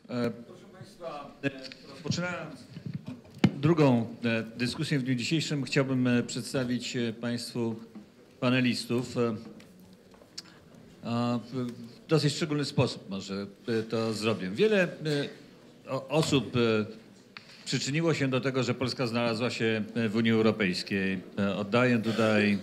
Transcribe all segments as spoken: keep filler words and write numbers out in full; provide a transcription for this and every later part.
Proszę Państwa, rozpoczynając drugą dyskusję w dniu dzisiejszym, chciałbym przedstawić Państwu panelistów. W dosyć szczególny sposób może to zrobię. Wiele osób przyczyniło się do tego, że Polska znalazła się w Unii Europejskiej. Oddaję tutaj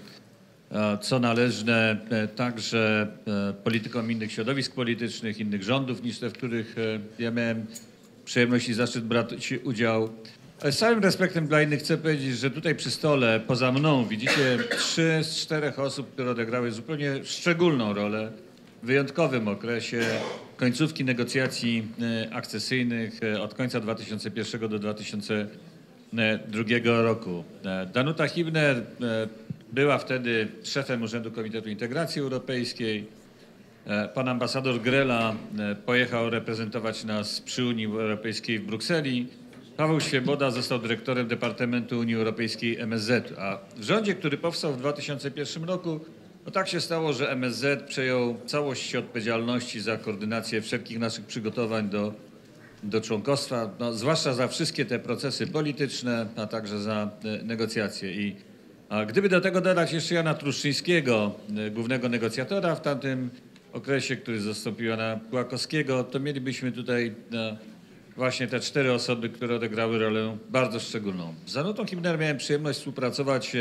co należne także politykom innych środowisk politycznych, innych rządów niż te, w których ja miałem przyjemność i zaszczyt brać udział. Ale z całym respektem dla innych chcę powiedzieć, że tutaj przy stole poza mną widzicie trzy z czterech osób, które odegrały zupełnie szczególną rolę w wyjątkowym okresie końcówki negocjacji akcesyjnych od końca dwa tysiące pierwszego do dwa tysiące drugiego roku. Danuta Hübner była wtedy szefem Urzędu Komitetu Integracji Europejskiej. Pan ambasador Grela pojechał reprezentować nas przy Unii Europejskiej w Brukseli. Paweł Świeboda został dyrektorem Departamentu Unii Europejskiej M S Z. A w rządzie, który powstał w dwa tysiące pierwszym roku, no tak się stało, że M S Z przejął całość odpowiedzialności za koordynację wszelkich naszych przygotowań do, do członkostwa, no, zwłaszcza za wszystkie te procesy polityczne, a także za negocjacje. I a gdyby do tego dodać jeszcze Jana Truszczyńskiego, głównego negocjatora w tamtym okresie, który zastąpił Jana Kłakowskiego, to mielibyśmy tutaj no, właśnie te cztery osoby, które odegrały rolę bardzo szczególną. Z Danutą Hübner miałem przyjemność współpracować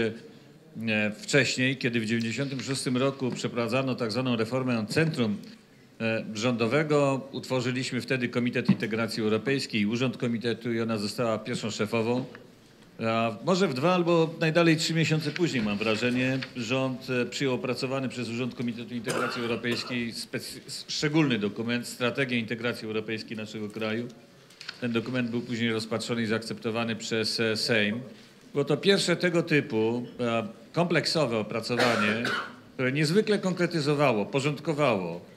wcześniej, kiedy w tysiąc dziewięćset dziewięćdziesiątym szóstym roku przeprowadzano tak zwaną reformę centrum rządowego. Utworzyliśmy wtedy Komitet Integracji Europejskiej i Urząd Komitetu i ona została pierwszą szefową. A może w dwa albo najdalej trzy miesiące później, mam wrażenie, rząd przyjął opracowany przez Urząd Komitetu Integracji Europejskiej szczególny dokument, Strategię Integracji Europejskiej naszego kraju. Ten dokument był później rozpatrzony i zaakceptowany przez Sejm. Było to pierwsze tego typu kompleksowe opracowanie, które niezwykle konkretyzowało, porządkowało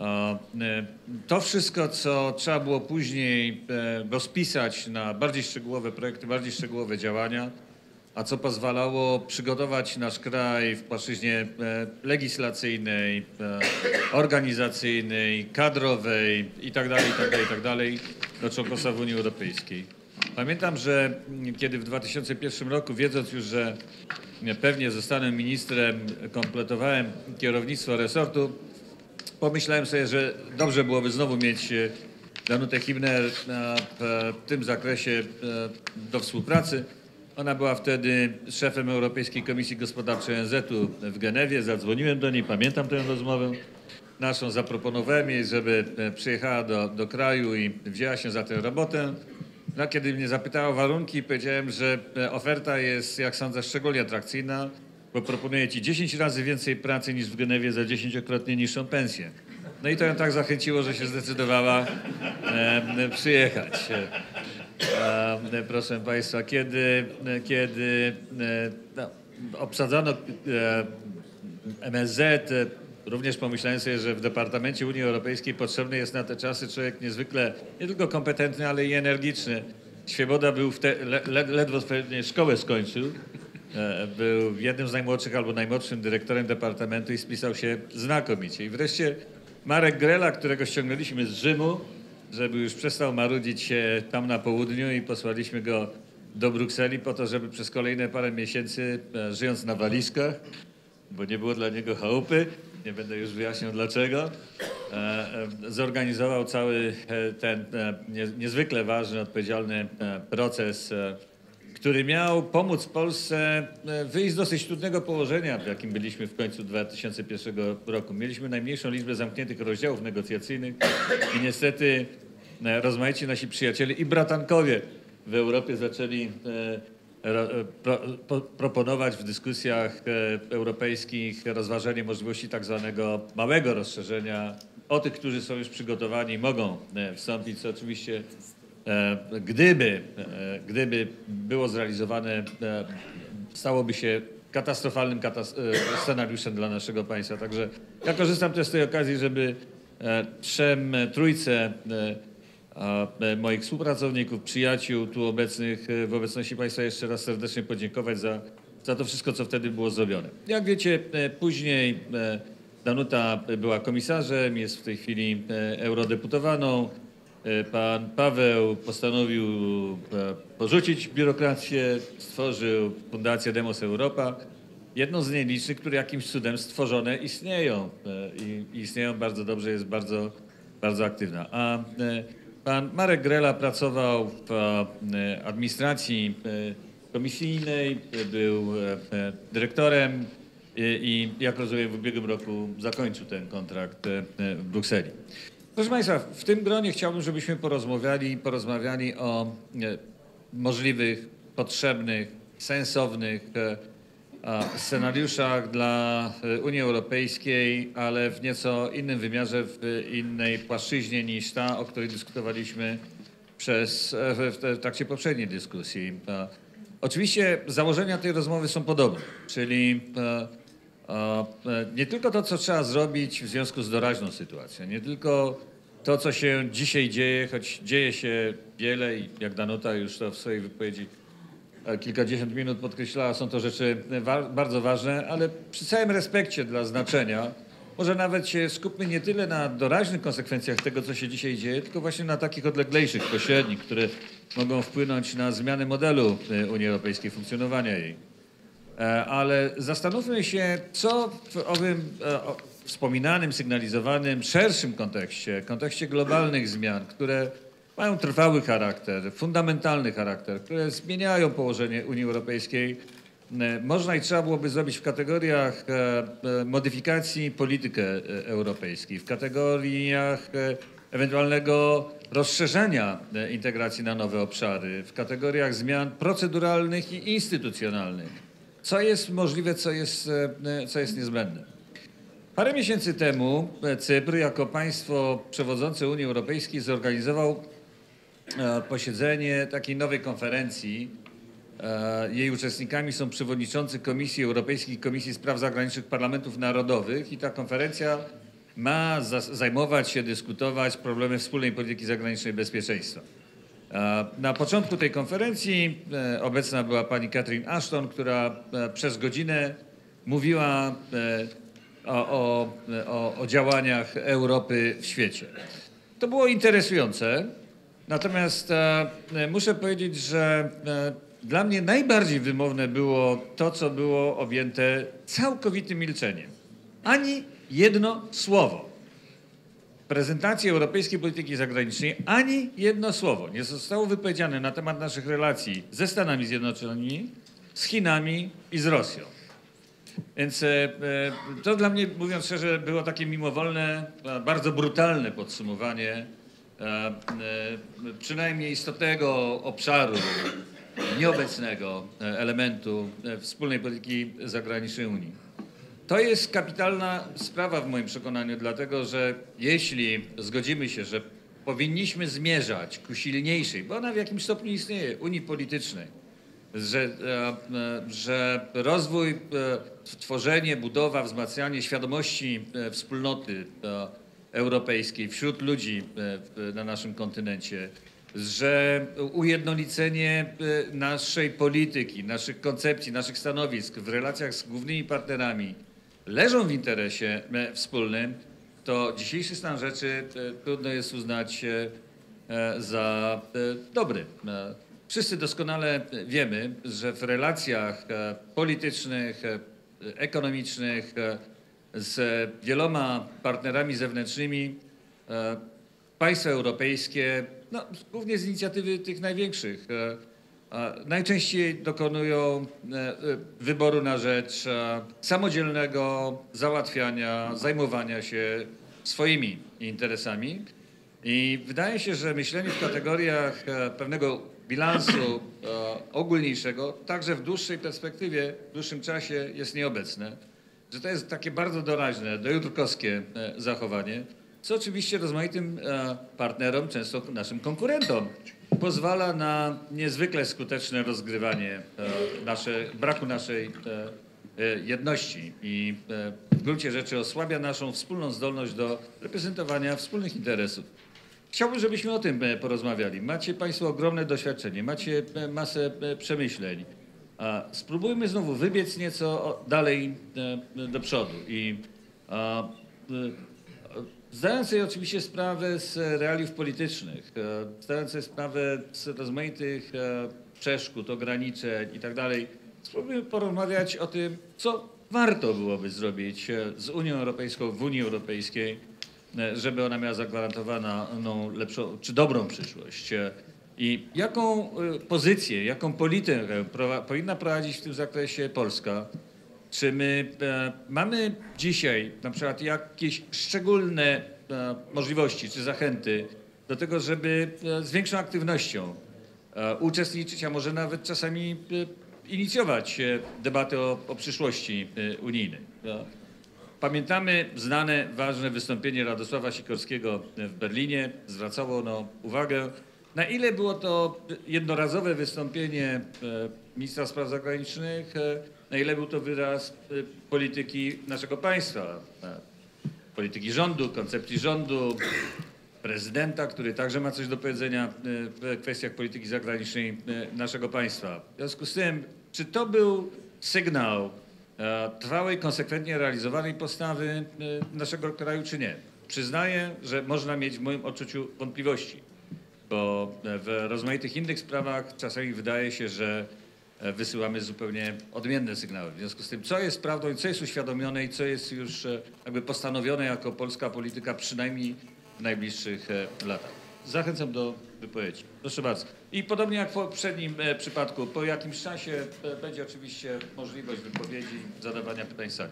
to wszystko, co trzeba było później rozpisać na bardziej szczegółowe projekty, bardziej szczegółowe działania, a co pozwalało przygotować nasz kraj w płaszczyźnie legislacyjnej, organizacyjnej, kadrowej itd., itd., itd. do członkostwa w Unii Europejskiej. Pamiętam, że kiedy w dwa tysiące pierwszym roku, wiedząc już, że pewnie zostanę ministrem, kompletowałem kierownictwo resortu, pomyślałem sobie, że dobrze byłoby znowu mieć Danutę Hübner w tym zakresie do współpracy. Ona była wtedy szefem Europejskiej Komisji Gospodarczej O N Z-u w Genewie. Zadzwoniłem do niej, pamiętam tę rozmowę naszą, zaproponowałem jej, żeby przyjechała do, do kraju i wzięła się za tę robotę. No, kiedy mnie zapytała o warunki, powiedziałem, że oferta jest, jak sądzę, szczególnie atrakcyjna, bo proponuje ci dziesięć razy więcej pracy niż w Genewie za dziesięciokrotnie niższą pensję. No i to ją tak zachęciło, że się zdecydowała e, przyjechać. E, proszę Państwa, kiedy, kiedy e, no, obsadzano e, M S Z, również pomyślałem sobie, że w Departamencie Unii Europejskiej potrzebny jest na te czasy człowiek niezwykle nie tylko kompetentny, ale i energiczny. Świeboda był w te, le, ledwo szkołę skończył. Był jednym z najmłodszych albo najmłodszym dyrektorem departamentu i spisał się znakomicie. I wreszcie Marek Grela, którego ściągnęliśmy z Rzymu, żeby już przestał marudzić tam na południu i posłaliśmy go do Brukseli po to, żeby przez kolejne parę miesięcy, żyjąc na walizkach, bo nie było dla niego chałupy, nie będę już wyjaśniał dlaczego, zorganizował cały ten niezwykle ważny, odpowiedzialny proces, który miał pomóc Polsce wyjść z dosyć trudnego położenia, w jakim byliśmy w końcu dwa tysiące pierwszego roku. Mieliśmy najmniejszą liczbę zamkniętych rozdziałów negocjacyjnych i niestety rozmaici nasi przyjaciele i bratankowie w Europie zaczęli pro, pro, proponować w dyskusjach europejskich rozważenie możliwości tak zwanego małego rozszerzenia o tych, którzy są już przygotowani i mogą wstąpić, co oczywiście Gdyby, gdyby było zrealizowane, stałoby się katastrofalnym scenariuszem dla naszego państwa. Także ja korzystam też z tej okazji, żeby trzem, trójce moich współpracowników, przyjaciół tu obecnych w obecności państwa jeszcze raz serdecznie podziękować za, za to wszystko, co wtedy było zrobione. Jak wiecie, później Danuta była komisarzem, jest w tej chwili eurodeputowaną. pan Paweł postanowił porzucić biurokrację, stworzył Fundację Demos Europa, jedną z nielicznych, które jakimś cudem stworzone istnieją i istnieją bardzo dobrze, jest bardzo, bardzo aktywna. A pan Marek Grela pracował w administracji komisyjnej, był dyrektorem i jak rozumiem w ubiegłym roku zakończył ten kontrakt w Brukseli. Proszę Państwa, w tym gronie chciałbym, żebyśmy porozmawiali, porozmawiali o możliwych, potrzebnych, sensownych scenariuszach dla Unii Europejskiej, ale w nieco innym wymiarze, w innej płaszczyźnie niż ta, o której dyskutowaliśmy przez, w trakcie poprzedniej dyskusji. Oczywiście założenia tej rozmowy są podobne, czyli nie tylko to, co trzeba zrobić w związku z doraźną sytuacją, nie tylko to, co się dzisiaj dzieje, choć dzieje się wiele i jak Danuta już to w swojej wypowiedzi kilkadziesiąt minut podkreślała, są to rzeczy wa bardzo ważne, ale przy całym respekcie dla znaczenia, może nawet się skupmy nie tyle na doraźnych konsekwencjach tego, co się dzisiaj dzieje, tylko właśnie na takich odleglejszych, pośrednich, które mogą wpłynąć na zmianę modelu Unii Europejskiej, funkcjonowania jej. Ale zastanówmy się, co w owym o, wspominanym, sygnalizowanym, szerszym kontekście, kontekście globalnych zmian, które mają trwały charakter, fundamentalny charakter, które zmieniają położenie Unii Europejskiej, można i trzeba byłoby zrobić w kategoriach modyfikacji polityki europejskiej, w kategoriach ewentualnego rozszerzenia integracji na nowe obszary, w kategoriach zmian proceduralnych i instytucjonalnych. Co jest możliwe, co jest, co jest niezbędne. Parę miesięcy temu Cypr jako państwo przewodzące Unii Europejskiej zorganizował posiedzenie takiej nowej konferencji. Jej uczestnikami są przewodniczący Komisji Europejskiej i Komisji Spraw Zagranicznych Parlamentów Narodowych i ta konferencja ma zajmować się, dyskutować problemy wspólnej polityki zagranicznej i bezpieczeństwa. Na początku tej konferencji obecna była pani Catherine Ashton, która przez godzinę mówiła o, o, o, o działaniach Europy w świecie. To było interesujące, natomiast muszę powiedzieć, że dla mnie najbardziej wymowne było to, co było objęte całkowitym milczeniem. Ani jedno słowo. Prezentacji europejskiej polityki zagranicznej ani jedno słowo nie zostało wypowiedziane na temat naszych relacji ze Stanami Zjednoczonymi, z Chinami i z Rosją. Więc e, to dla mnie, mówiąc szczerze, było takie mimowolne, bardzo brutalne podsumowanie e, e, przynajmniej istotnego obszaru, nieobecnego elementu wspólnej polityki zagranicznej Unii. To jest kapitalna sprawa w moim przekonaniu, dlatego że jeśli zgodzimy się, że powinniśmy zmierzać ku silniejszej, bo ona w jakimś stopniu istnieje, Unii politycznej, że, że rozwój, tworzenie, budowa, wzmacnianie świadomości wspólnoty europejskiej wśród ludzi na naszym kontynencie, że ujednolicenie naszej polityki, naszych koncepcji, naszych stanowisk w relacjach z głównymi partnerami leżą w interesie wspólnym, to dzisiejszy stan rzeczy trudno jest uznać za dobry. Wszyscy doskonale wiemy, że w relacjach politycznych, ekonomicznych z wieloma partnerami zewnętrznymi państwa europejskie, no, głównie z inicjatywy tych największych, najczęściej dokonują wyboru na rzecz samodzielnego załatwiania, zajmowania się swoimi interesami. I wydaje się, że myślenie w kategoriach pewnego bilansu ogólniejszego, także w dłuższej perspektywie, w dłuższym czasie jest nieobecne. Że to jest takie bardzo doraźne, dojutrkowskie zachowanie, co oczywiście rozmaitym partnerom, często naszym konkurentom, pozwala na niezwykle skuteczne rozgrywanie nasze, braku naszej jedności i w gruncie rzeczy osłabia naszą wspólną zdolność do reprezentowania wspólnych interesów. Chciałbym, żebyśmy o tym porozmawiali. Macie Państwo ogromne doświadczenie, macie masę przemyśleń. Spróbujmy znowu wybiec nieco dalej do przodu i zdając sobie oczywiście sprawę z realiów politycznych, zdając sobie sprawę z rozmaitych przeszkód, ograniczeń i tak dalej, spróbujmy porozmawiać o tym, co warto byłoby zrobić z Unią Europejską, w Unii Europejskiej, żeby ona miała zagwarantowaną lepszą czy dobrą przyszłość. I jaką pozycję, jaką politykę powinna prowadzić w tym zakresie Polska? Czy my e, mamy dzisiaj na przykład jakieś szczególne e, możliwości czy zachęty do tego, żeby e, z większą aktywnością e, uczestniczyć, a może nawet czasami e, inicjować e, debatę o, o przyszłości e, unijnej? E, pamiętamy znane, ważne wystąpienie Radosława Sikorskiego w Berlinie. Zwracało ono uwagę, na ile było to jednorazowe wystąpienie e, ministra spraw zagranicznych, e, na ile był to wyraz polityki naszego państwa, polityki rządu, koncepcji rządu, prezydenta, który także ma coś do powiedzenia w kwestiach polityki zagranicznej naszego państwa. W związku z tym, czy to był sygnał trwałej, konsekwentnie realizowanej postawy naszego kraju, czy nie? Przyznaję, że można mieć w moim odczuciu wątpliwości, bo w rozmaitych innych sprawach czasami wydaje się, że wysyłamy zupełnie odmienne sygnały. W związku z tym, co jest prawdą i co jest uświadomione i co jest już jakby postanowione jako polska polityka przynajmniej w najbliższych latach. Zachęcam do wypowiedzi. Proszę bardzo. I podobnie jak w poprzednim przypadku, po jakimś czasie będzie oczywiście możliwość wypowiedzi, zadawania pytań sali.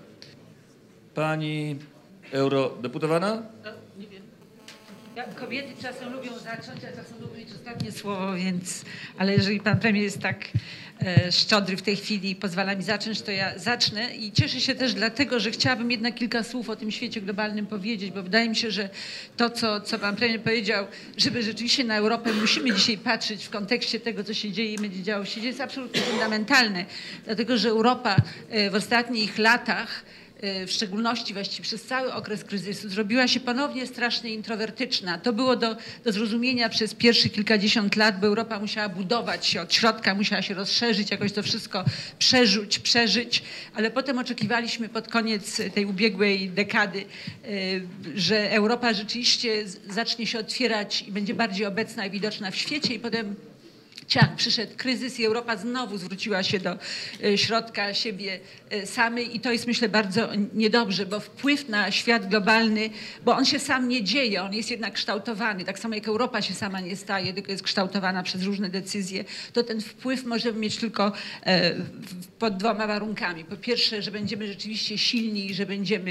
Pani eurodeputowana? Nie wiem. Kobiety czasem lubią zacząć, a czasem lubią mieć ostatnie słowo, więc... Ale jeżeli pan premier jest tak e, szczodry w tej chwili i pozwala mi zacząć, to ja zacznę. I cieszę się też dlatego, że chciałabym jednak kilka słów o tym świecie globalnym powiedzieć, bo wydaje mi się, że to, co, co pan premier powiedział, żeby rzeczywiście na Europę musimy dzisiaj patrzeć w kontekście tego, co się dzieje i będzie działo się, jest absolutnie fundamentalne. Dlatego, że Europa e, w ostatnich latach, w szczególności właściwie przez cały okres kryzysu, zrobiła się ponownie strasznie introwertyczna. To było do, do zrozumienia przez pierwsze kilkadziesiąt lat, bo Europa musiała budować się od środka, musiała się rozszerzyć, jakoś to wszystko przeżyć, przeżyć, ale potem oczekiwaliśmy pod koniec tej ubiegłej dekady, że Europa rzeczywiście zacznie się otwierać i będzie bardziej obecna i widoczna w świecie i potem ciach, przyszedł kryzys i Europa znowu zwróciła się do środka siebie samej i to jest, myślę, bardzo niedobrze, bo wpływ na świat globalny, bo on się sam nie dzieje, on jest jednak kształtowany, tak samo jak Europa się sama nie staje, tylko jest kształtowana przez różne decyzje, to ten wpływ możemy mieć tylko pod dwoma warunkami. Po pierwsze, że będziemy rzeczywiście silni i że będziemy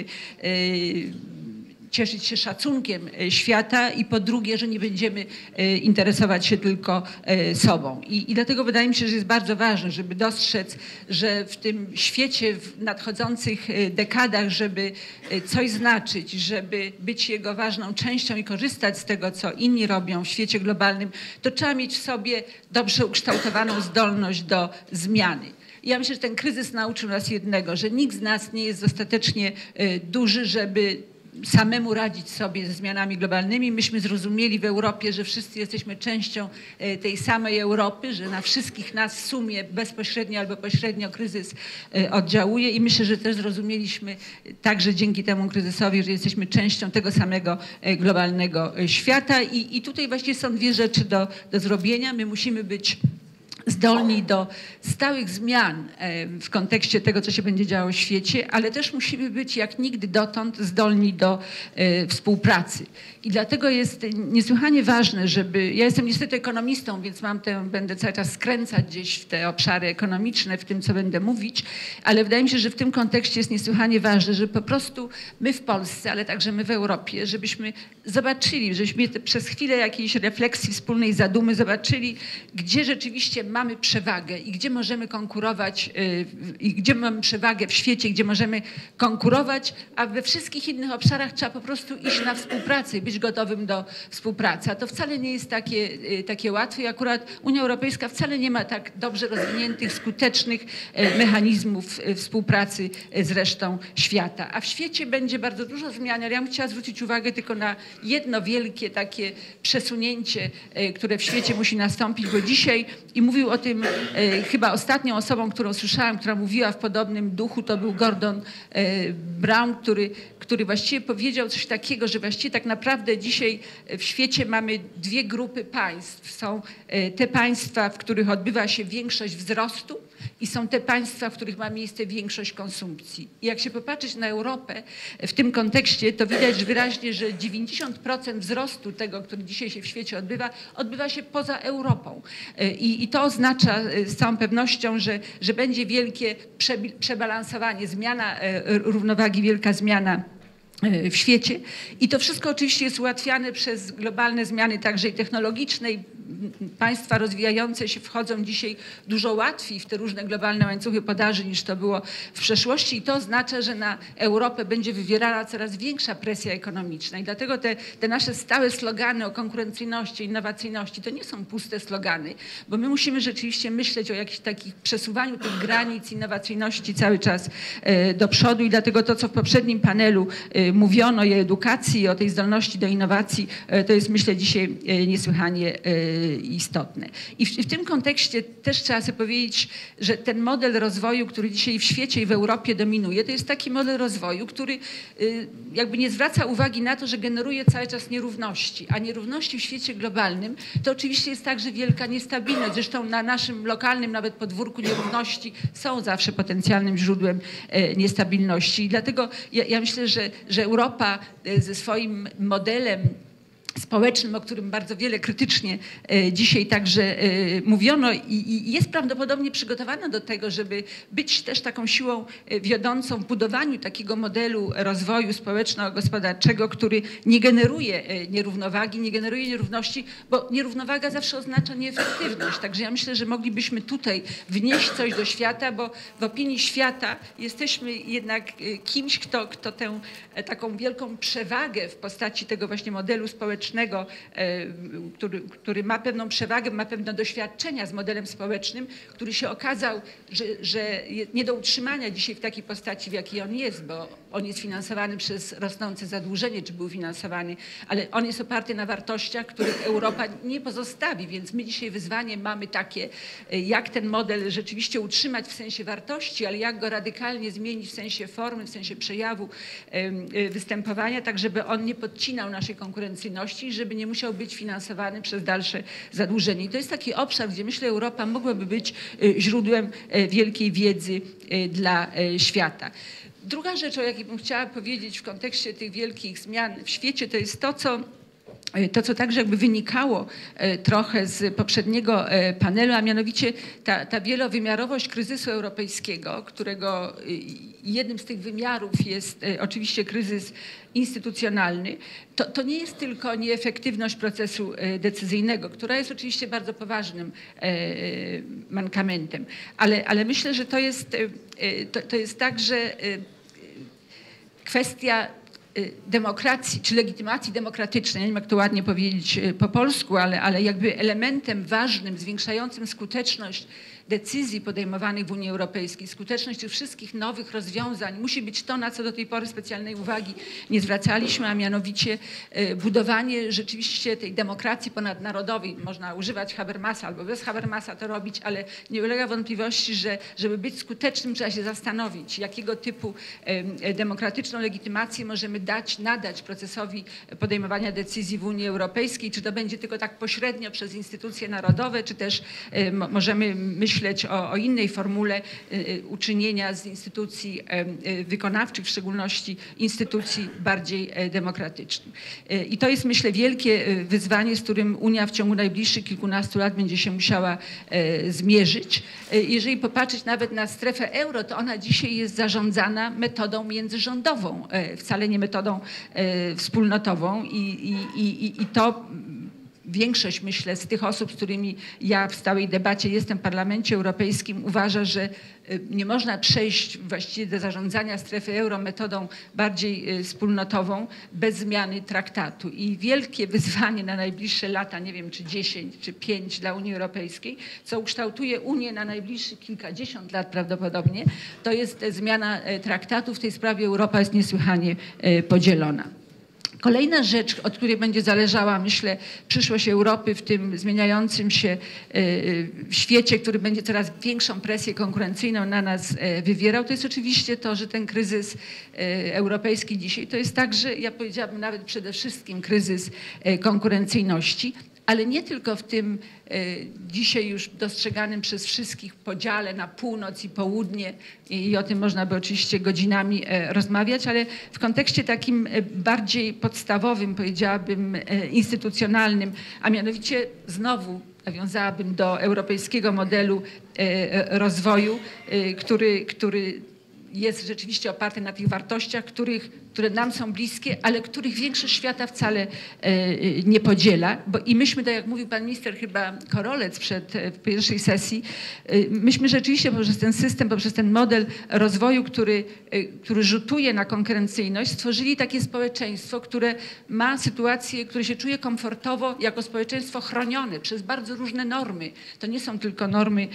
cieszyć się szacunkiem świata i po drugie, że nie będziemy interesować się tylko sobą. I, i dlatego wydaje mi się, że jest bardzo ważne, żeby dostrzec, że w tym świecie w nadchodzących dekadach, żeby coś znaczyć, żeby być jego ważną częścią i korzystać z tego, co inni robią w świecie globalnym, to trzeba mieć w sobie dobrze ukształtowaną zdolność do zmiany. Ja myślę, że ten kryzys nauczył nas jednego, że nikt z nas nie jest dostatecznie duży, żeby samemu radzić sobie ze zmianami globalnymi. Myśmy zrozumieli w Europie, że wszyscy jesteśmy częścią tej samej Europy, że na wszystkich nas w sumie bezpośrednio albo pośrednio kryzys oddziałuje i myślę, że też zrozumieliśmy także dzięki temu kryzysowi, że jesteśmy częścią tego samego globalnego świata i, i tutaj właściwie są dwie rzeczy do, do zrobienia. My musimy być zdolni do stałych zmian w kontekście tego, co się będzie działo w świecie, ale też musimy być jak nigdy dotąd zdolni do współpracy. I dlatego jest niesłychanie ważne, żeby... Ja jestem niestety ekonomistą, więc mam tę, będę cały czas skręcać gdzieś w te obszary ekonomiczne, w tym, co będę mówić, ale wydaje mi się, że w tym kontekście jest niesłychanie ważne, że po prostu my w Polsce, ale także my w Europie, żebyśmy zobaczyli, żebyśmy przez chwilę jakiejś refleksji wspólnej zadumy zobaczyli, gdzie rzeczywiście mamy przewagę i gdzie możemy konkurować, i gdzie mamy przewagę w świecie, gdzie możemy konkurować, a we wszystkich innych obszarach trzeba po prostu iść na współpracę i być gotowym do współpracy. A to wcale nie jest takie, takie łatwe i akurat Unia Europejska wcale nie ma tak dobrze rozwiniętych, skutecznych mechanizmów współpracy z resztą świata. A w świecie będzie bardzo dużo zmian, ale ja bym chciała zwrócić uwagę tylko na jedno wielkie takie przesunięcie, które w świecie musi nastąpić, bo dzisiaj, i mówił mówił o tym, chyba ostatnią osobą, którą słyszałam, która mówiła w podobnym duchu, to był Gordon Brown, który, który właściwie powiedział coś takiego, że właściwie tak naprawdę dzisiaj w świecie mamy dwie grupy państw. Są te państwa, w których odbywa się większość wzrostu i są te państwa, w których ma miejsce większość konsumpcji. I jak się popatrzeć na Europę w tym kontekście, to widać wyraźnie, że dziewięćdziesiąt procent wzrostu tego, który dzisiaj się w świecie odbywa, odbywa się poza Europą. I, i to oznacza z całą pewnością, że, że będzie wielkie prze, przebalansowanie, zmiana równowagi, wielka zmiana w świecie. I to wszystko oczywiście jest ułatwiane przez globalne zmiany także i technologiczne. Państwa rozwijające się wchodzą dzisiaj dużo łatwiej w te różne globalne łańcuchy podaży niż to było w przeszłości i to oznacza, że na Europę będzie wywierała coraz większa presja ekonomiczna i dlatego te, te nasze stałe slogany o konkurencyjności, innowacyjności to nie są puste slogany, bo my musimy rzeczywiście myśleć o jakimś takim przesuwaniu tych granic innowacyjności cały czas do przodu i dlatego to, co w poprzednim panelu mówiono i o edukacji, o tej zdolności do innowacji, to jest myślę dzisiaj niesłychanie istotne. I w, w tym kontekście też trzeba sobie powiedzieć, że ten model rozwoju, który dzisiaj w świecie i w Europie dominuje, to jest taki model rozwoju, który jakby nie zwraca uwagi na to, że generuje cały czas nierówności, a nierówności w świecie globalnym to oczywiście jest także wielka niestabilność. Zresztą na naszym lokalnym nawet podwórku nierówności są zawsze potencjalnym źródłem niestabilności. I dlatego ja, ja myślę, że, że Europa ze swoim modelem społecznym, o którym bardzo wiele krytycznie dzisiaj także mówiono i jest prawdopodobnie przygotowana do tego, żeby być też taką siłą wiodącą w budowaniu takiego modelu rozwoju społeczno-gospodarczego, który nie generuje nierównowagi, nie generuje nierówności, bo nierównowaga zawsze oznacza nieefektywność. Także ja myślę, że moglibyśmy tutaj wnieść coś do świata, bo w opinii świata jesteśmy jednak kimś, kto, kto tę taką wielką przewagę w postaci tego właśnie modelu społecznego Który, który ma pewną przewagę, ma pewne doświadczenia z modelem społecznym, który się okazał, że, że nie do utrzymania dzisiaj w takiej postaci, w jakiej on jest, bo on jest finansowany przez rosnące zadłużenie, czy był finansowany, ale on jest oparty na wartościach, których Europa nie pozostawi, więc my dzisiaj wyzwanie mamy takie, jak ten model rzeczywiście utrzymać w sensie wartości, ale jak go radykalnie zmienić w sensie formy, w sensie przejawu występowania, tak żeby on nie podcinał naszej konkurencyjności, żeby nie musiał być finansowany przez dalsze zadłużenie. I to jest taki obszar, gdzie myślę Europa mogłaby być źródłem wielkiej wiedzy dla świata. Druga rzecz, o jakiej bym chciała powiedzieć w kontekście tych wielkich zmian w świecie, to jest to, co To, co także jakby wynikało trochę z poprzedniego panelu, a mianowicie ta, ta wielowymiarowość kryzysu europejskiego, którego jednym z tych wymiarów jest oczywiście kryzys instytucjonalny, to, to nie jest tylko nieefektywność procesu decyzyjnego, która jest oczywiście bardzo poważnym mankamentem, ale, ale myślę, że to jest, to, to jest także kwestia demokracji, czy legitymacji demokratycznej, nie wiem jak to ładnie powiedzieć po polsku, ale, ale jakby elementem ważnym, zwiększającym skuteczność decyzji podejmowanych w Unii Europejskiej, skuteczność tych wszystkich nowych rozwiązań musi być to, na co do tej pory specjalnej uwagi nie zwracaliśmy, a mianowicie budowanie rzeczywiście tej demokracji ponadnarodowej. Można używać Habermasa albo bez Habermasa to robić, ale nie ulega wątpliwości, że żeby być skutecznym, trzeba się zastanowić, jakiego typu demokratyczną legitymację możemy dać, nadać procesowi podejmowania decyzji w Unii Europejskiej, czy to będzie tylko tak pośrednio przez instytucje narodowe, czy też możemy myśleć O, o innej formule y, uczynienia z instytucji y, wykonawczych, w szczególności instytucji bardziej y, demokratycznych. Y, I to jest, myślę, wielkie y, wyzwanie, z którym Unia w ciągu najbliższych kilkunastu lat będzie się musiała y, zmierzyć. Y, jeżeli popatrzeć nawet na strefę euro, to ona dzisiaj jest zarządzana metodą międzyrządową, y, wcale nie metodą y, wspólnotową i, i, i, i to większość, myślę, z tych osób, z którymi ja w stałej debacie jestem w Parlamencie Europejskim, uważa, że nie można przejść właściwie do zarządzania strefy euro metodą bardziej wspólnotową bez zmiany traktatu. I wielkie wyzwanie na najbliższe lata, nie wiem czy dziesięć, czy pięć dla Unii Europejskiej, co ukształtuje Unię na najbliższych kilkadziesiąt lat prawdopodobnie, to jest zmiana traktatu. W tej sprawie Europa jest niesłychanie podzielona. Kolejna rzecz, od której będzie zależała, myślę, przyszłość Europy w tym zmieniającym się świecie, który będzie coraz większą presję konkurencyjną na nas wywierał, to jest oczywiście to, że ten kryzys europejski dzisiaj to jest także, ja powiedziałabym nawet przede wszystkim kryzys konkurencyjności, ale nie tylko w tym dzisiaj już dostrzeganym przez wszystkich podziale na północ i południe i o tym można by oczywiście godzinami rozmawiać, ale w kontekście takim bardziej podstawowym, powiedziałabym instytucjonalnym, a mianowicie znowu nawiązałabym do europejskiego modelu rozwoju, który, który jest rzeczywiście oparty na tych wartościach, których, które nam są bliskie, ale których większość świata wcale nie podziela. Bo i myśmy, tak jak mówił pan minister chyba Korolec przed w pierwszej sesji, myśmy rzeczywiście poprzez ten system, poprzez ten model rozwoju, który, który rzutuje na konkurencyjność, stworzyli takie społeczeństwo, które ma sytuację, które się czuje komfortowo jako społeczeństwo chronione przez bardzo różne normy. To nie są tylko normy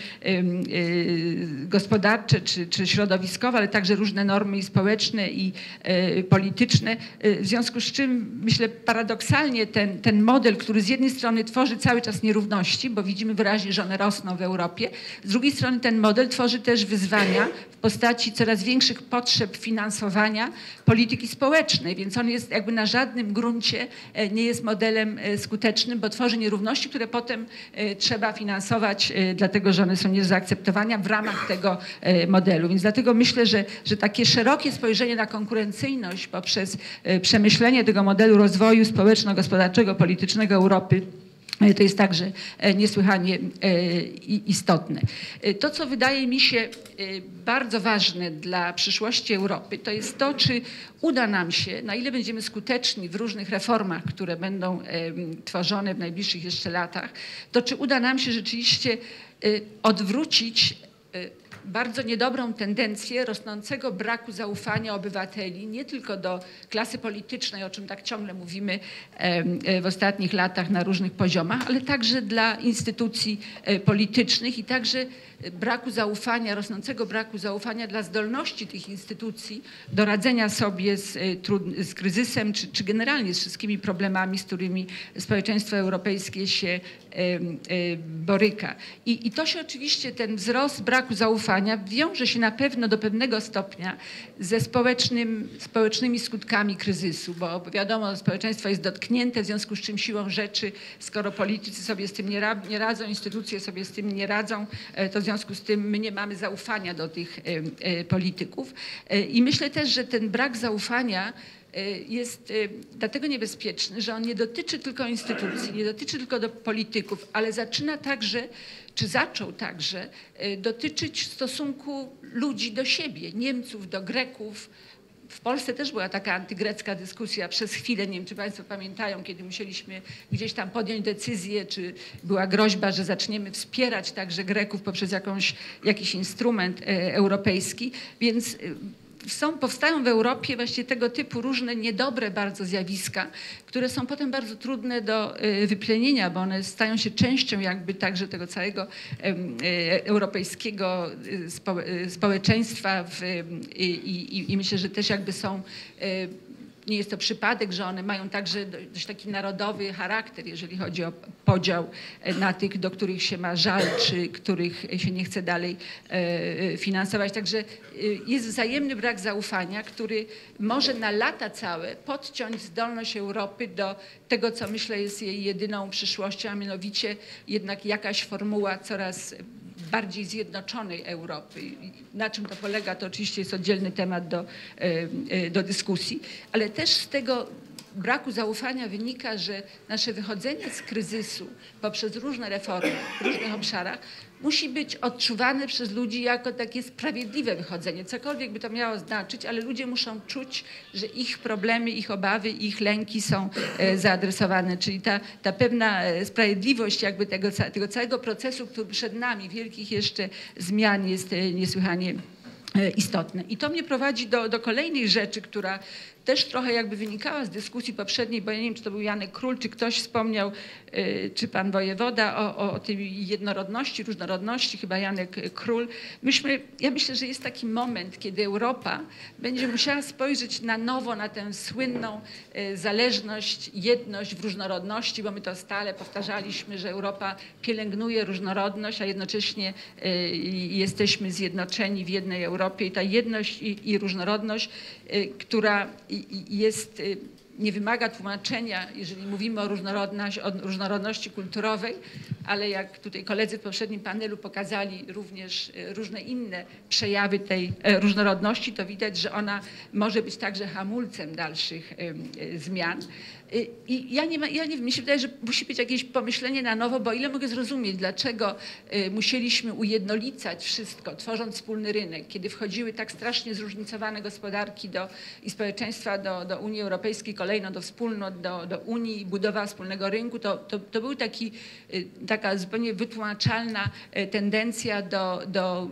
gospodarcze czy, czy środowiskowe, ale także różne normy i społeczne i polityczne, w związku z czym myślę paradoksalnie ten, ten model, który z jednej strony tworzy cały czas nierówności, bo widzimy wyraźnie, że one rosną w Europie, z drugiej strony ten model tworzy też wyzwania w postaci coraz większych potrzeb finansowania polityki społecznej, więc on jest jakby na żadnym gruncie nie jest modelem skutecznym, bo tworzy nierówności, które potem trzeba finansować, dlatego że one są nie do zaakceptowania w ramach tego modelu. Więc dlatego myślę, że, że takie szerokie spojrzenie na konkurencyjność poprzez przemyślenie tego modelu rozwoju społeczno-gospodarczego, politycznego Europy to jest także niesłychanie istotne. To, co wydaje mi się bardzo ważne dla przyszłości Europy, to jest to, czy uda nam się, na ile będziemy skuteczni w różnych reformach, które będą tworzone w najbliższych jeszcze latach, to czy uda nam się rzeczywiście odwrócić bardzo niedobrą tendencję rosnącego braku zaufania obywateli, nie tylko do klasy politycznej, o czym tak ciągle mówimy w ostatnich latach na różnych poziomach, ale także dla instytucji politycznych i także braku zaufania, rosnącego braku zaufania dla zdolności tych instytucji do radzenia sobie z, z kryzysem, czy, czy generalnie z wszystkimi problemami, z którymi społeczeństwo europejskie się boryka. I, I to się oczywiście, ten wzrost braku zaufania wiąże się na pewno do pewnego stopnia ze społecznym, społecznymi skutkami kryzysu, bo wiadomo, społeczeństwo jest dotknięte, w związku z czym siłą rzeczy, skoro politycy sobie z tym nie, ra, nie radzą, instytucje sobie z tym nie radzą, to w związku z tym my nie mamy zaufania do tych polityków. I myślę też, że ten brak zaufania jest dlatego niebezpieczny, że on nie dotyczy tylko instytucji, nie dotyczy tylko do polityków, ale zaczyna także, czy zaczął także dotyczyć stosunku ludzi do siebie, Niemców do Greków. W Polsce też była taka antygrecka dyskusja przez chwilę, nie wiem, czy państwo pamiętają, kiedy musieliśmy gdzieś tam podjąć decyzję, czy była groźba, że zaczniemy wspierać także Greków poprzez jakąś, jakiś instrument europejski, więc są, powstają w Europie właśnie tego typu różne niedobre bardzo zjawiska, które są potem bardzo trudne do wyplenienia, bo one stają się częścią jakby także tego całego europejskiego społeczeństwa w, i, i, i myślę, że też jakby są, nie jest to przypadek, że one mają także dość taki narodowy charakter, jeżeli chodzi o podział na tych, do których się ma żal, czy których się nie chce dalej finansować. Także jest wzajemny brak zaufania, który może na lata całe podciąć zdolność Europy do tego, co myślę jest jej jedyną przyszłością, a mianowicie jednak jakaś formuła coraz bardziej zjednoczonej Europy. Na czym to polega, to oczywiście jest oddzielny temat do, do dyskusji, ale też z tego braku zaufania wynika, że nasze wychodzenie z kryzysu poprzez różne reformy w różnych obszarach musi być odczuwane przez ludzi jako takie sprawiedliwe wychodzenie. Cokolwiek by to miało znaczyć, ale ludzie muszą czuć, że ich problemy, ich obawy, ich lęki są zaadresowane. Czyli ta, ta pewna sprawiedliwość jakby tego, tego całego procesu, który przed nami, wielkich jeszcze zmian, jest niesłychanie istotne. I to mnie prowadzi do, do kolejnej rzeczy, która też trochę jakby wynikała z dyskusji poprzedniej, bo ja nie wiem, czy to był Janek Król, czy ktoś wspomniał, czy pan wojewoda o, o tej jednorodności, różnorodności, chyba Janek Król. Myśmy, ja myślę, że jest taki moment, kiedy Europa będzie musiała spojrzeć na nowo na tę słynną zależność, jedność w różnorodności, bo my to stale powtarzaliśmy, że Europa pielęgnuje różnorodność, a jednocześnie jesteśmy zjednoczeni w jednej Europie i ta jedność i, i różnorodność, która jest, nie wymaga tłumaczenia, jeżeli mówimy o różnorodności, o różnorodności kulturowej, ale jak tutaj koledzy w poprzednim panelu pokazali również różne inne przejawy tej różnorodności, to widać, że ona może być także hamulcem dalszych zmian. I ja nie, ma, ja nie wiem, mi się wydaje, że musi być jakieś pomyślenie na nowo, bo ile mogę zrozumieć, dlaczego musieliśmy ujednolicać wszystko, tworząc wspólny rynek, kiedy wchodziły tak strasznie zróżnicowane gospodarki do, i społeczeństwa do, do Unii Europejskiej, kolejno do wspólnot, do, do Unii, budowa wspólnego rynku, to, to, to był taki, taka zupełnie wytłumaczalna tendencja do, do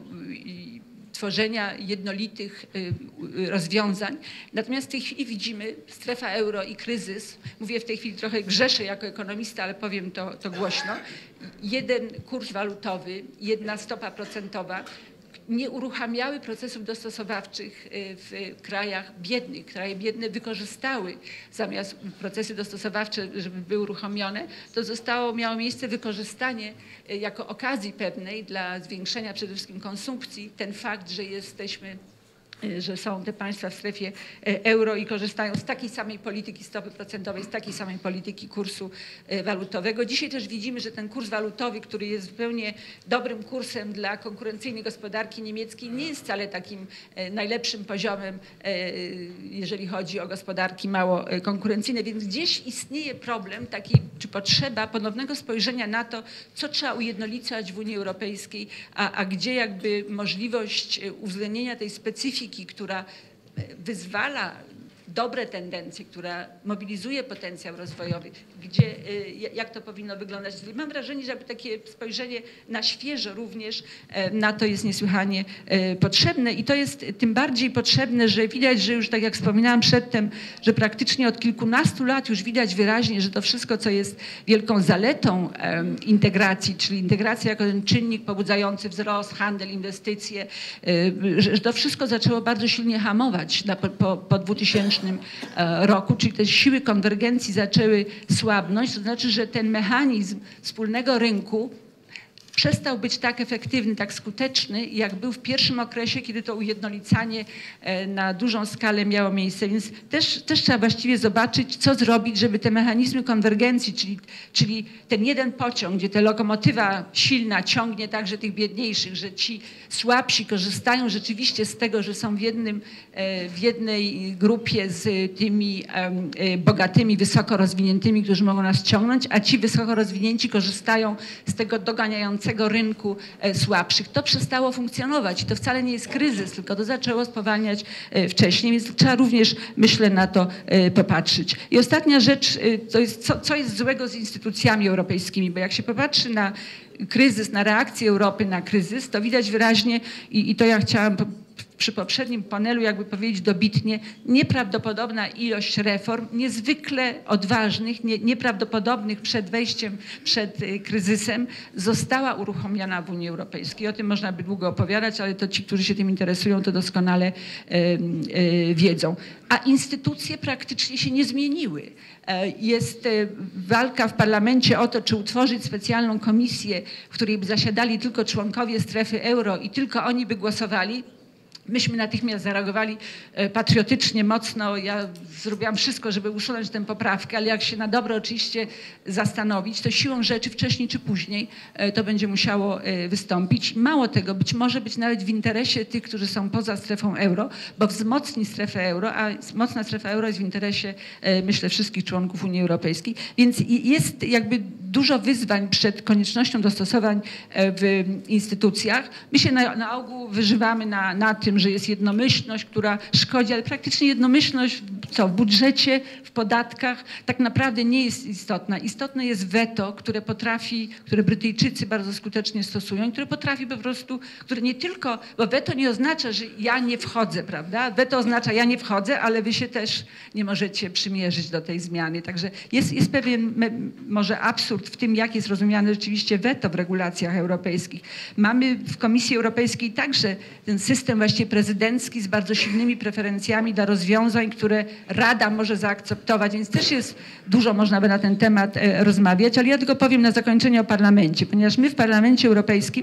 tworzenia jednolitych rozwiązań. Natomiast w tej chwili widzimy strefa euro i kryzys. Mówię w tej chwili trochę grzeszę jako ekonomista, ale powiem to, to głośno. Jeden kurs walutowy, jedna stopa procentowa nie uruchamiały procesów dostosowawczych w krajach biednych. Kraje biedne wykorzystały zamiast procesy dostosowawcze, żeby były uruchomione, to zostało, miało miejsce wykorzystanie jako okazji pewnej dla zwiększenia przede wszystkim konsumpcji. Ten fakt, że jesteśmy że są te państwa w strefie euro i korzystają z takiej samej polityki stopy procentowej, z takiej samej polityki kursu walutowego. Dzisiaj też widzimy, że ten kurs walutowy, który jest zupełnie dobrym kursem dla konkurencyjnej gospodarki niemieckiej, nie jest wcale takim najlepszym poziomem, jeżeli chodzi o gospodarki mało konkurencyjne, więc gdzieś istnieje problem taki, czy potrzeba ponownego spojrzenia na to, co trzeba ujednolicać w Unii Europejskiej, a, a gdzie jakby możliwość uwzględnienia tej specyfiki, która wyzwala dobre tendencje, która mobilizuje potencjał rozwojowy, gdzie, jak to powinno wyglądać. Mam wrażenie, że takie spojrzenie na świeżo również na to jest niesłychanie potrzebne i to jest tym bardziej potrzebne, że widać, że już tak jak wspominałam przedtem, że praktycznie od kilkunastu lat już widać wyraźnie, że to wszystko, co jest wielką zaletą integracji, czyli integracja jako ten czynnik pobudzający wzrost, handel, inwestycje, że to wszystko zaczęło bardzo silnie hamować na, po, po dwutysięcznym roku, czyli te siły konwergencji zaczęły słabnąć, to znaczy, że ten mechanizm wspólnego rynku przestał być tak efektywny, tak skuteczny, jak był w pierwszym okresie, kiedy to ujednolicanie na dużą skalę miało miejsce. Więc też, też trzeba właściwie zobaczyć, co zrobić, żeby te mechanizmy konwergencji, czyli, czyli ten jeden pociąg, gdzie ta lokomotywa silna ciągnie także tych biedniejszych, że ci słabsi korzystają rzeczywiście z tego, że są w, jednym, w jednej grupie z tymi bogatymi, wysoko rozwiniętymi, którzy mogą nas ciągnąć, a ci wysoko rozwinięci korzystają z tego doganiającego rynku słabszych. To przestało funkcjonować i to wcale nie jest kryzys, tylko to zaczęło spowalniać wcześniej, więc trzeba również, myślę, na to popatrzeć. I ostatnia rzecz, to jest co, co jest złego z instytucjami europejskimi, bo jak się popatrzy na kryzys, na reakcję Europy na kryzys, to widać wyraźnie i, i to ja chciałam przy poprzednim panelu jakby powiedzieć dobitnie, nieprawdopodobna ilość reform, niezwykle odważnych, nie, nieprawdopodobnych przed wejściem, przed kryzysem, została uruchomiona w Unii Europejskiej. O tym można by długo opowiadać, ale to ci, którzy się tym interesują, to doskonale e, e, wiedzą. A instytucje praktycznie się nie zmieniły. Jest walka w parlamencie o to, czy utworzyć specjalną komisję, w której by zasiadali tylko członkowie strefy euro i tylko oni by głosowali. Myśmy natychmiast zareagowali patriotycznie, mocno. Ja zrobiłam wszystko, żeby usunąć tę poprawkę, ale jak się na dobre oczywiście zastanowić, to siłą rzeczy wcześniej czy później to będzie musiało wystąpić. Mało tego, być może być nawet w interesie tych, którzy są poza strefą euro, bo wzmocni strefę euro, a mocna strefa euro jest w interesie, myślę, wszystkich członków Unii Europejskiej. Więc jest jakby dużo wyzwań przed koniecznością dostosowań w instytucjach. My się na, na ogół wyżywamy na, na tym, że jest jednomyślność, która szkodzi, ale praktycznie jednomyślność co, w budżecie, w podatkach tak naprawdę nie jest istotna. Istotne jest weto, które potrafi, które Brytyjczycy bardzo skutecznie stosują, które potrafi po prostu, które nie tylko, bo weto nie oznacza, że ja nie wchodzę, prawda? Weto oznacza, ja nie wchodzę, ale wy się też nie możecie przymierzyć do tej zmiany. Także jest, jest pewien może absurd w tym, jak jest rozumiane rzeczywiście weto w regulacjach europejskich. Mamy w Komisji Europejskiej także ten system właściwie prezydencki z bardzo silnymi preferencjami dla rozwiązań, które Rada może zaakceptować, więc też jest dużo można by na ten temat rozmawiać, ale ja tylko powiem na zakończenie o parlamencie, ponieważ my w Parlamencie Europejskim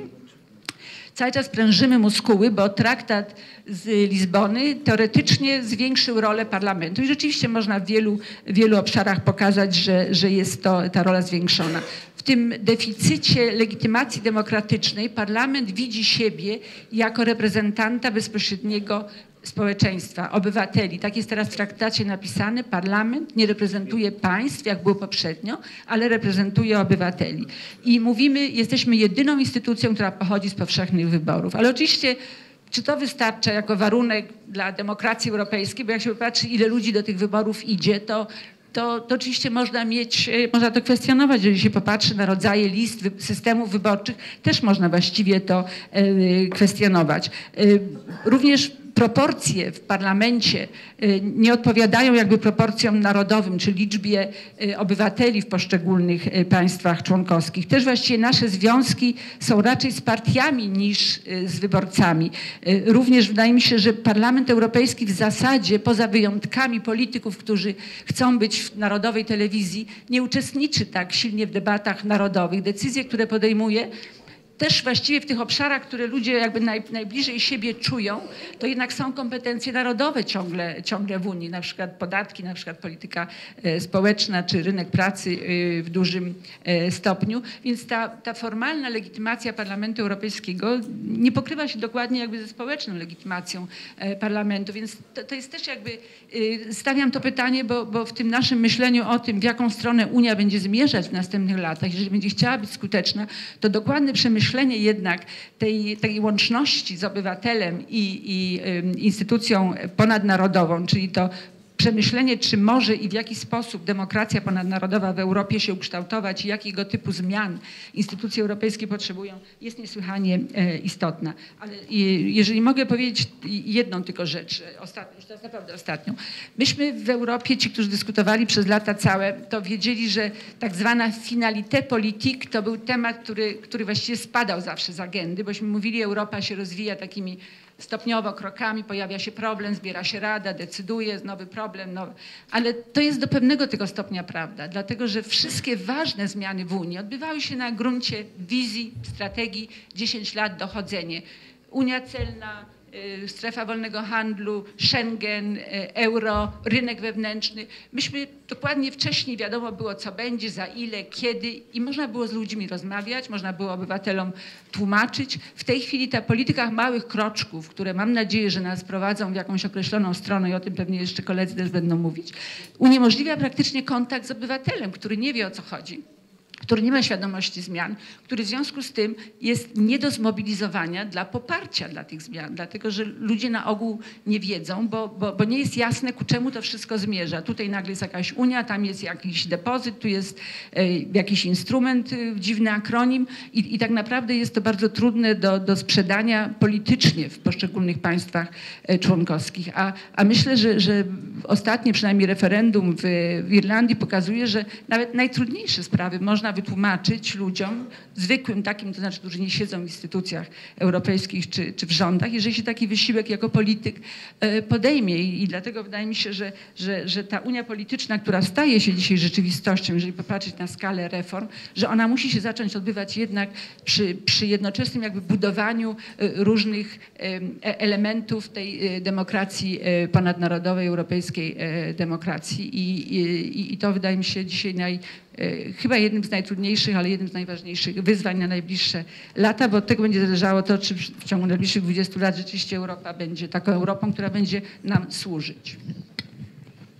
cały czas prężymy muskuły, bo traktat z Lizbony teoretycznie zwiększył rolę parlamentu i rzeczywiście można w wielu, wielu obszarach pokazać, że, że jest to, ta rola zwiększona. W tym deficycie legitymacji demokratycznej parlament widzi siebie jako reprezentanta bezpośredniego społeczeństwa, obywateli. Tak jest teraz w traktacie napisane. Parlament nie reprezentuje państw, jak było poprzednio, ale reprezentuje obywateli. I mówimy, jesteśmy jedyną instytucją, która pochodzi z powszechnych wyborów. Ale oczywiście, czy to wystarcza jako warunek dla demokracji europejskiej? Bo jak się popatrzy, ile ludzi do tych wyborów idzie, to To, to oczywiście można mieć, można to kwestionować, jeżeli się popatrzy na rodzaje list wy, systemów wyborczych, też można właściwie to y, kwestionować. Y, również proporcje w parlamencie y, nie odpowiadają jakby proporcjom narodowym, czy liczbie y, obywateli w poszczególnych y, państwach członkowskich. Też właściwie nasze związki są raczej z partiami niż y, z wyborcami. Y, również wydaje mi się, że Parlament Europejski w zasadzie, poza wyjątkami polityków, którzy chcą być w narodowej telewizji, nie uczestniczy tak silnie w debatach narodowych. Decyzje, które podejmuje, też właściwie w tych obszarach, które ludzie jakby naj, najbliżej siebie czują, to jednak są kompetencje narodowe ciągle, ciągle w Unii, na przykład podatki, na przykład polityka e, społeczna czy rynek pracy e, w dużym e, stopniu. Więc ta, ta formalna legitymacja Parlamentu Europejskiego nie pokrywa się dokładnie jakby ze społeczną legitymacją e, Parlamentu. Więc to, to jest też jakby, e, stawiam to pytanie, bo, bo w tym naszym myśleniu o tym, w jaką stronę Unia będzie zmierzać w następnych latach, jeżeli będzie chciała być skuteczna, to dokładne przemyślenie Myślenie jednak tej, tej łączności z obywatelem i, i y, instytucją ponadnarodową, czyli to przemyślenie, czy może i w jaki sposób demokracja ponadnarodowa w Europie się ukształtować i jakiego typu zmian instytucje europejskie potrzebują, jest niesłychanie e, istotna. Ale i, jeżeli mogę powiedzieć jedną tylko rzecz, ostatnią, już teraz naprawdę ostatnią. Myśmy w Europie, ci, którzy dyskutowali przez lata całe, to wiedzieli, że tak zwana finalité politique to był temat, który, który właściwie spadał zawsze z agendy, bośmy mówili, Europa się rozwija takimi stopniowo krokami, pojawia się problem, zbiera się rada, decyduje, nowy problem, nowy. Ale to jest do pewnego tego stopnia prawda, dlatego że wszystkie ważne zmiany w Unii odbywały się na gruncie wizji, strategii, dziesięć lat dochodzenie. Unia celna, strefa wolnego handlu, Schengen, euro, rynek wewnętrzny. Myśmy dokładnie wcześniej wiadomo było, co będzie, za ile, kiedy i można było z ludźmi rozmawiać, można było obywatelom tłumaczyć. W tej chwili ta polityka małych kroczków, które mam nadzieję, że nas prowadzą w jakąś określoną stronę i o tym pewnie jeszcze koledzy też będą mówić, uniemożliwia praktycznie kontakt z obywatelem, który nie wie, o co chodzi, który nie ma świadomości zmian, który w związku z tym jest nie do zmobilizowania dla poparcia dla tych zmian, dlatego że ludzie na ogół nie wiedzą, bo, bo, bo nie jest jasne, ku czemu to wszystko zmierza. Tutaj nagle jest jakaś Unia, tam jest jakiś depozyt, tu jest e, jakiś instrument, e, dziwny akronim i, i tak naprawdę jest to bardzo trudne do, do sprzedania politycznie w poszczególnych państwach e, członkowskich. A, a myślę, że, że ostatnie przynajmniej referendum w, w Irlandii pokazuje, że nawet najtrudniejsze sprawy można wytłumaczyć ludziom, zwykłym takim, to znaczy, którzy nie siedzą w instytucjach europejskich czy, czy w rządach, jeżeli się taki wysiłek jako polityk podejmie. I, i dlatego wydaje mi się, że, że, że ta Unia polityczna, która staje się dzisiaj rzeczywistością, jeżeli popatrzeć na skalę reform, że ona musi się zacząć odbywać jednak przy, przy jednoczesnym jakby budowaniu różnych elementów tej demokracji ponadnarodowej, europejskiej demokracji. I, i, i to wydaje mi się dzisiaj naj, chyba jednym z najtrudniejszych, ale jednym z najważniejszych wyzwań na najbliższe lata, bo od tego będzie zależało to, czy w ciągu najbliższych dwudziestu lat rzeczywiście Europa będzie taką Europą, która będzie nam służyć.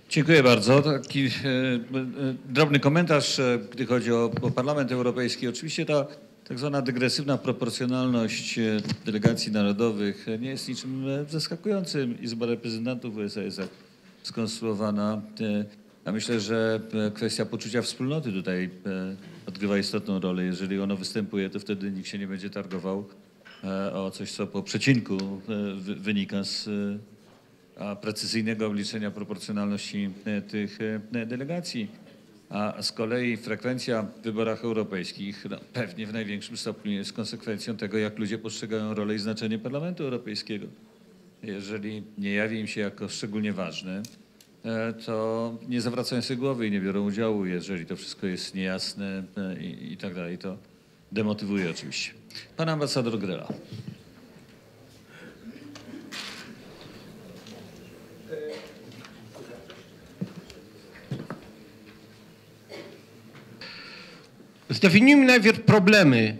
Dziękuję bardzo. Taki e, e, drobny komentarz, e, gdy chodzi o, o Parlament Europejski. Oczywiście ta tak zwana dygresywna proporcjonalność e, delegacji narodowych e, nie jest niczym e, zaskakującym. Izba Reprezentantów U S A jest tak skonstruowana. E, ja myślę, że e, kwestia poczucia wspólnoty tutaj e, odgrywa istotną rolę. Jeżeli ono występuje, to wtedy nikt się nie będzie targował e, o coś, co po przecinku e, wy, wynika z e, a precyzyjnego obliczenia proporcjonalności tych delegacji. A z kolei frekwencja w wyborach europejskich no, pewnie w największym stopniu jest konsekwencją tego, jak ludzie postrzegają rolę i znaczenie Parlamentu Europejskiego. Jeżeli nie jawi im się jako szczególnie ważne, to nie zawracają sobie głowy i nie biorą udziału. Jeżeli to wszystko jest niejasne i, i tak dalej, to demotywuje oczywiście. Pan ambasador Grela. Zdefiniujmy najpierw problemy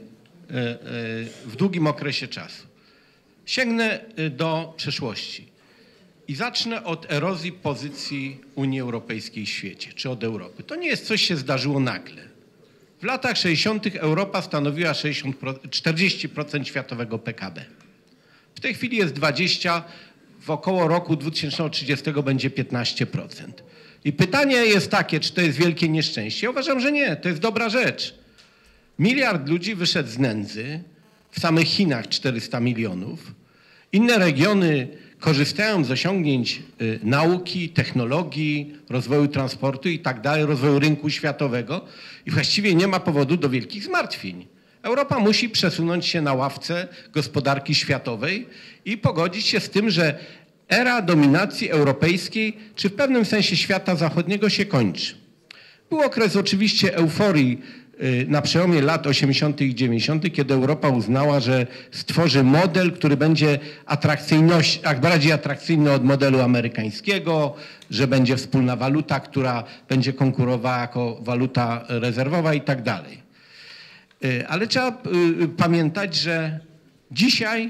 w długim okresie czasu. Sięgnę do przeszłości i zacznę od erozji pozycji Unii Europejskiej w świecie, czy od Europy. To nie jest coś, się zdarzyło nagle. W latach sześćdziesiątych Europa stanowiła czterdzieści procent światowego P K B. W tej chwili jest dwadzieścia procent, w około roku dwa tysiące trzydziestego będzie piętnaście procent. I pytanie jest takie, czy to jest wielkie nieszczęście? Ja uważam, że nie. To jest dobra rzecz. Miliard ludzi wyszedł z nędzy, w samych Chinach czterysta milionów. Inne regiony korzystają z osiągnięć y, nauki, technologii, rozwoju transportu i tak dalej, rozwoju rynku światowego i właściwie nie ma powodu do wielkich zmartwień. Europa musi przesunąć się na ławce gospodarki światowej i pogodzić się z tym, że era dominacji europejskiej, czy w pewnym sensie świata zachodniego się kończy. Był okres oczywiście euforii na przełomie lat osiemdziesiątych i dziewięćdziesiątych, kiedy Europa uznała, że stworzy model, który będzie atrakcyjność, bardziej atrakcyjny od modelu amerykańskiego, że będzie wspólna waluta, która będzie konkurowała jako waluta rezerwowa i tak dalej. Ale trzeba pamiętać, że dzisiaj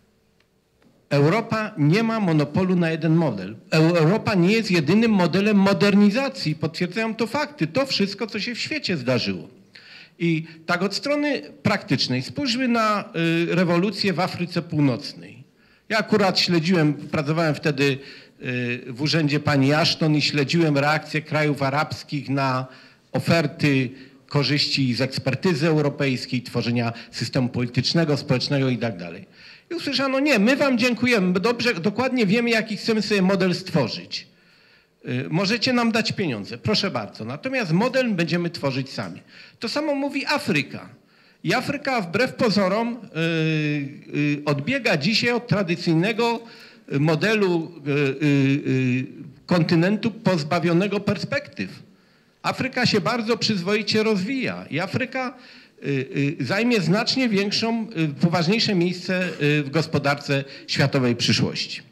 Europa nie ma monopolu na jeden model. Europa nie jest jedynym modelem modernizacji. Potwierdzają to fakty. To wszystko, co się w świecie zdarzyło. I tak od strony praktycznej spójrzmy na rewolucję w Afryce Północnej. Ja akurat śledziłem, pracowałem wtedy w urzędzie pani Ashton i śledziłem reakcję krajów arabskich na oferty korzyści z ekspertyzy europejskiej, tworzenia systemu politycznego, społecznego i tak dalej. I usłyszano, nie, my wam dziękujemy, dobrze, dokładnie wiemy, jaki chcemy sobie model stworzyć. Yy, możecie nam dać pieniądze, proszę bardzo. Natomiast model będziemy tworzyć sami. To samo mówi Afryka. I Afryka wbrew pozorom yy, yy, odbiega dzisiaj od tradycyjnego modelu yy, yy, kontynentu pozbawionego perspektyw. Afryka się bardzo przyzwoicie rozwija i Afryka zajmie znacznie większą, poważniejsze miejsce w gospodarce światowej przyszłości.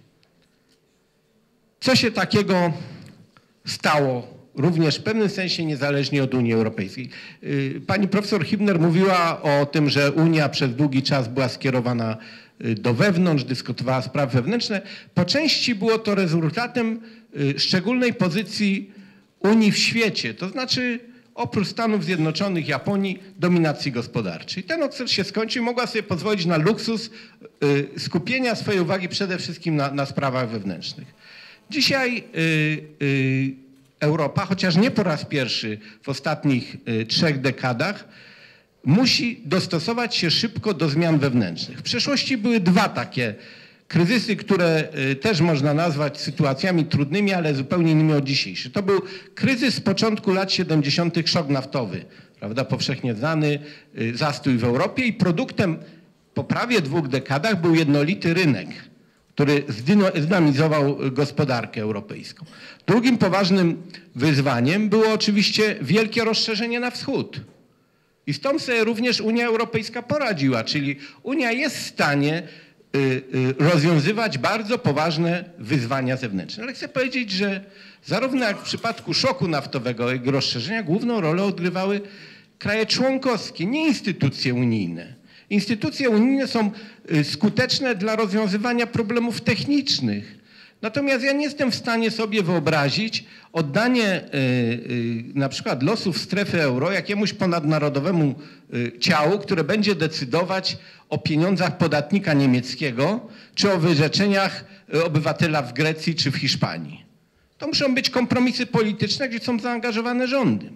Co się takiego stało również w pewnym sensie niezależnie od Unii Europejskiej? Pani profesor Hübner mówiła o tym, że Unia przez długi czas była skierowana do wewnątrz, dyskutowała sprawy wewnętrzne. Po części było to rezultatem szczególnej pozycji Unii w świecie, to znaczy oprócz Stanów Zjednoczonych, Japonii, dominacji gospodarczej. Ten okres się skończył i mogła sobie pozwolić na luksus y, skupienia swojej uwagi przede wszystkim na, na sprawach wewnętrznych. Dzisiaj y, y, Europa, chociaż nie po raz pierwszy w ostatnich y, trzech dekadach, musi dostosować się szybko do zmian wewnętrznych. W przeszłości były dwa takie kryzysy, które też można nazwać sytuacjami trudnymi, ale zupełnie innymi od dzisiejszych. To był kryzys z początku lat siedemdziesiątych, szok naftowy, prawda, powszechnie znany, zastój w Europie i produktem po prawie dwóch dekadach był jednolity rynek, który zdynamizował gospodarkę europejską. Drugim poważnym wyzwaniem było oczywiście wielkie rozszerzenie na wschód. I z tym sobie również Unia Europejska poradziła, czyli Unia jest w stanie rozwiązywać bardzo poważne wyzwania zewnętrzne. Ale chcę powiedzieć, że zarówno jak w przypadku szoku naftowego, jak i rozszerzenia, główną rolę odgrywały kraje członkowskie, nie instytucje unijne. Instytucje unijne są skuteczne dla rozwiązywania problemów technicznych, Natomiast ja nie jestem w stanie sobie wyobrazić oddanie y, y, na przykład losów strefy euro jakiemuś ponadnarodowemu y, ciału, które będzie decydować o pieniądzach podatnika niemieckiego, czy o wyrzeczeniach y, obywatela w Grecji czy w Hiszpanii. To muszą być kompromisy polityczne, gdzie są zaangażowane rządy.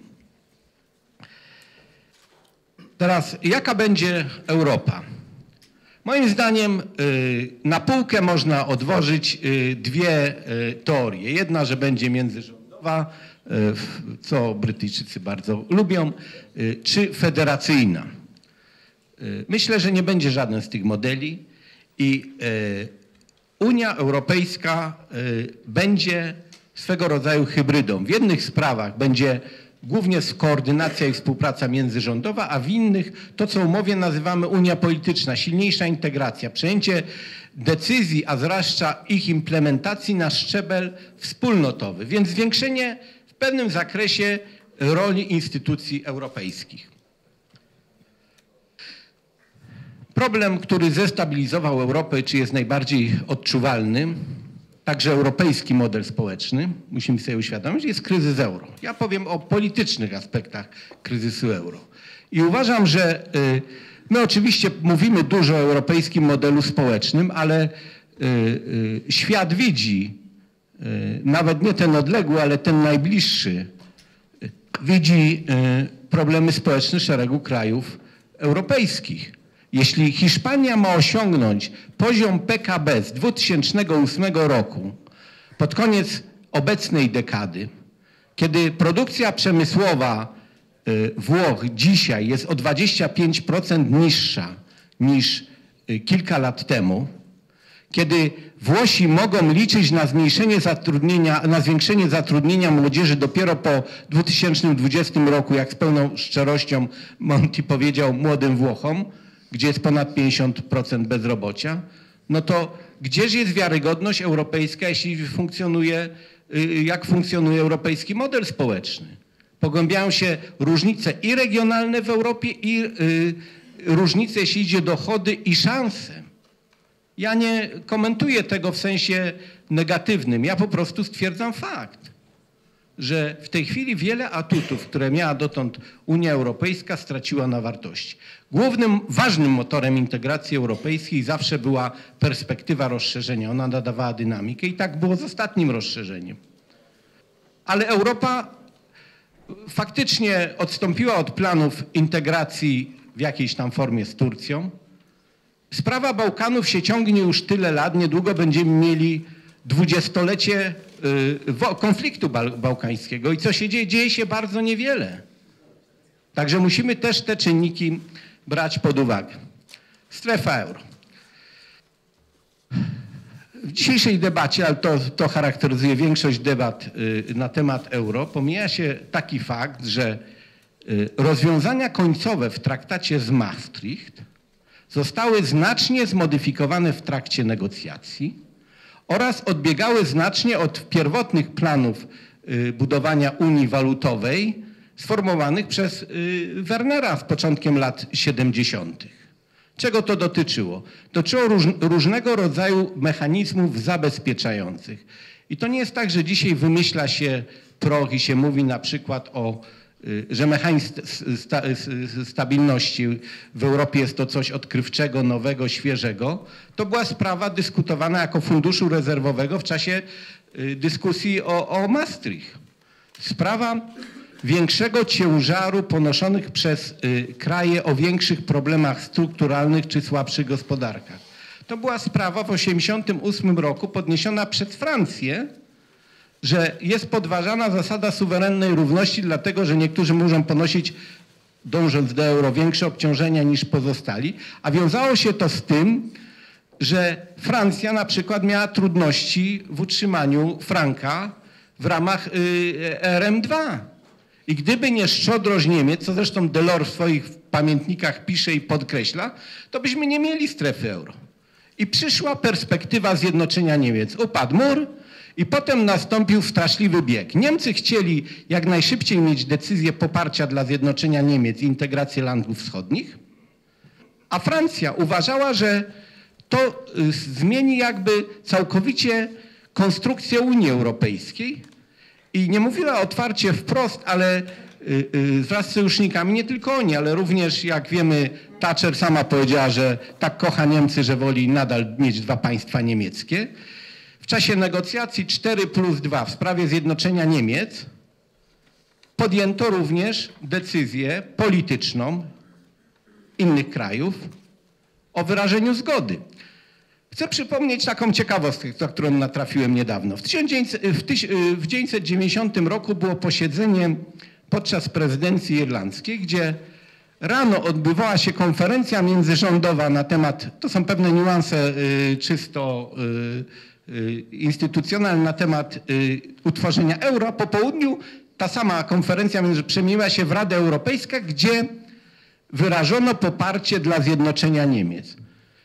Teraz, jaka będzie Europa? Moim zdaniem na półkę można odłożyć dwie teorie. Jedna, że będzie międzyrządowa, co Brytyjczycy bardzo lubią, czy federacyjna. Myślę, że nie będzie żaden z tych modeli i Unia Europejska będzie swego rodzaju hybrydą. W jednych sprawach będzie głównie koordynacja i współpraca międzyrządowa, a w innych to, co w umowie nazywamy Unia Polityczna, silniejsza integracja, przejęcie decyzji, a zwłaszcza ich implementacji na szczebel wspólnotowy, więc zwiększenie w pewnym zakresie roli instytucji europejskich. Problem, który zestabilizował Europę, czy jest najbardziej odczuwalny, także europejski model społeczny, musimy sobie uświadomić, jest kryzys euro. Ja powiem o politycznych aspektach kryzysu euro. I uważam, że my oczywiście mówimy dużo o europejskim modelu społecznym, ale świat widzi, nawet nie ten odległy, ale ten najbliższy, widzi problemy społeczne szeregu krajów europejskich. Jeśli Hiszpania ma osiągnąć poziom P K B z dwa tysiące ósmego roku pod koniec obecnej dekady, kiedy produkcja przemysłowa Włoch dzisiaj jest o dwadzieścia pięć procent niższa niż kilka lat temu, kiedy Włosi mogą liczyć na zmniejszenie zatrudnienia, na zwiększenie zatrudnienia młodzieży dopiero po dwa tysiące dwudziestym roku, jak z pełną szczerością Monti powiedział młodym Włochom, gdzie jest ponad pięćdziesiąt procent bezrobocia, no to gdzież jest wiarygodność europejska, jeśli funkcjonuje, jak funkcjonuje europejski model społeczny? Pogłębiają się różnice i regionalne w Europie, i różnice, jeśli idzie o dochody i szanse. Ja nie komentuję tego w sensie negatywnym, ja po prostu stwierdzam fakt, że w tej chwili wiele atutów, które miała dotąd Unia Europejska, straciła na wartości. Głównym, ważnym motorem integracji europejskiej zawsze była perspektywa rozszerzenia. Ona nadawała dynamikę i tak było z ostatnim rozszerzeniem. Ale Europa faktycznie odstąpiła od planów integracji w jakiejś tam formie z Turcją. Sprawa Bałkanów się ciągnie już tyle lat, niedługo będziemy mieli dwudziestolecie konfliktu bałkańskiego i co się dzieje? Dzieje się bardzo niewiele. Także musimy też te czynniki brać pod uwagę. Strefa euro. W dzisiejszej debacie, ale to, to charakteryzuje większość debat na temat euro, pomija się taki fakt, że rozwiązania końcowe w traktacie z Maastricht zostały znacznie zmodyfikowane w trakcie negocjacji oraz odbiegały znacznie od pierwotnych planów budowania Unii Walutowej sformułowanych przez Wernera z początkiem lat siedemdziesiątych. Czego to dotyczyło? Dotyczyło róż, różnego rodzaju mechanizmów zabezpieczających. I to nie jest tak, że dzisiaj wymyśla się proch i się mówi na przykład o, że mechanizm sta, stabilności w Europie jest to coś odkrywczego, nowego, świeżego. To była sprawa dyskutowana jako funduszu rezerwowego w czasie dyskusji o, o Maastricht. Sprawa większego ciężaru ponoszonych przez y, kraje o większych problemach strukturalnych czy słabszych gospodarkach. To była sprawa w tysiąc dziewięćset osiemdziesiątym ósmym roku podniesiona przez Francję, że jest podważana zasada suwerennej równości, dlatego że niektórzy muszą ponosić, dążąc do euro, większe obciążenia niż pozostali, a wiązało się to z tym, że Francja na przykład miała trudności w utrzymaniu franka w ramach y, R M dwa. I gdyby nie szczodrość Niemiec, co zresztą Delors w swoich pamiętnikach pisze i podkreśla, to byśmy nie mieli strefy euro. I przyszła perspektywa zjednoczenia Niemiec. Upadł mur i potem nastąpił straszliwy bieg. Niemcy chcieli jak najszybciej mieć decyzję poparcia dla zjednoczenia Niemiec i integracji landów wschodnich, a Francja uważała, że to zmieni jakby całkowicie konstrukcję Unii Europejskiej i nie mówiła otwarcie wprost, ale wraz z sojusznikami, nie tylko oni, ale również, jak wiemy, Thatcher sama powiedziała, że tak kocha Niemcy, że woli nadal mieć dwa państwa niemieckie. W czasie negocjacji cztery plus dwa w sprawie zjednoczenia Niemiec podjęto również decyzję polityczną innych krajów o wyrażeniu zgody. Chcę przypomnieć taką ciekawostkę, na którą natrafiłem niedawno. W tysiąc dziewięćset dziewięćdziesiątym roku było posiedzenie podczas prezydencji irlandzkiej, gdzie rano odbywała się konferencja międzyrządowa na temat, to są pewne niuanse y, czysto y, y, instytucjonalne, na temat y, utworzenia euro, a po południu ta sama konferencja przemieniła się w Radę Europejską, gdzie wyrażono poparcie dla zjednoczenia Niemiec.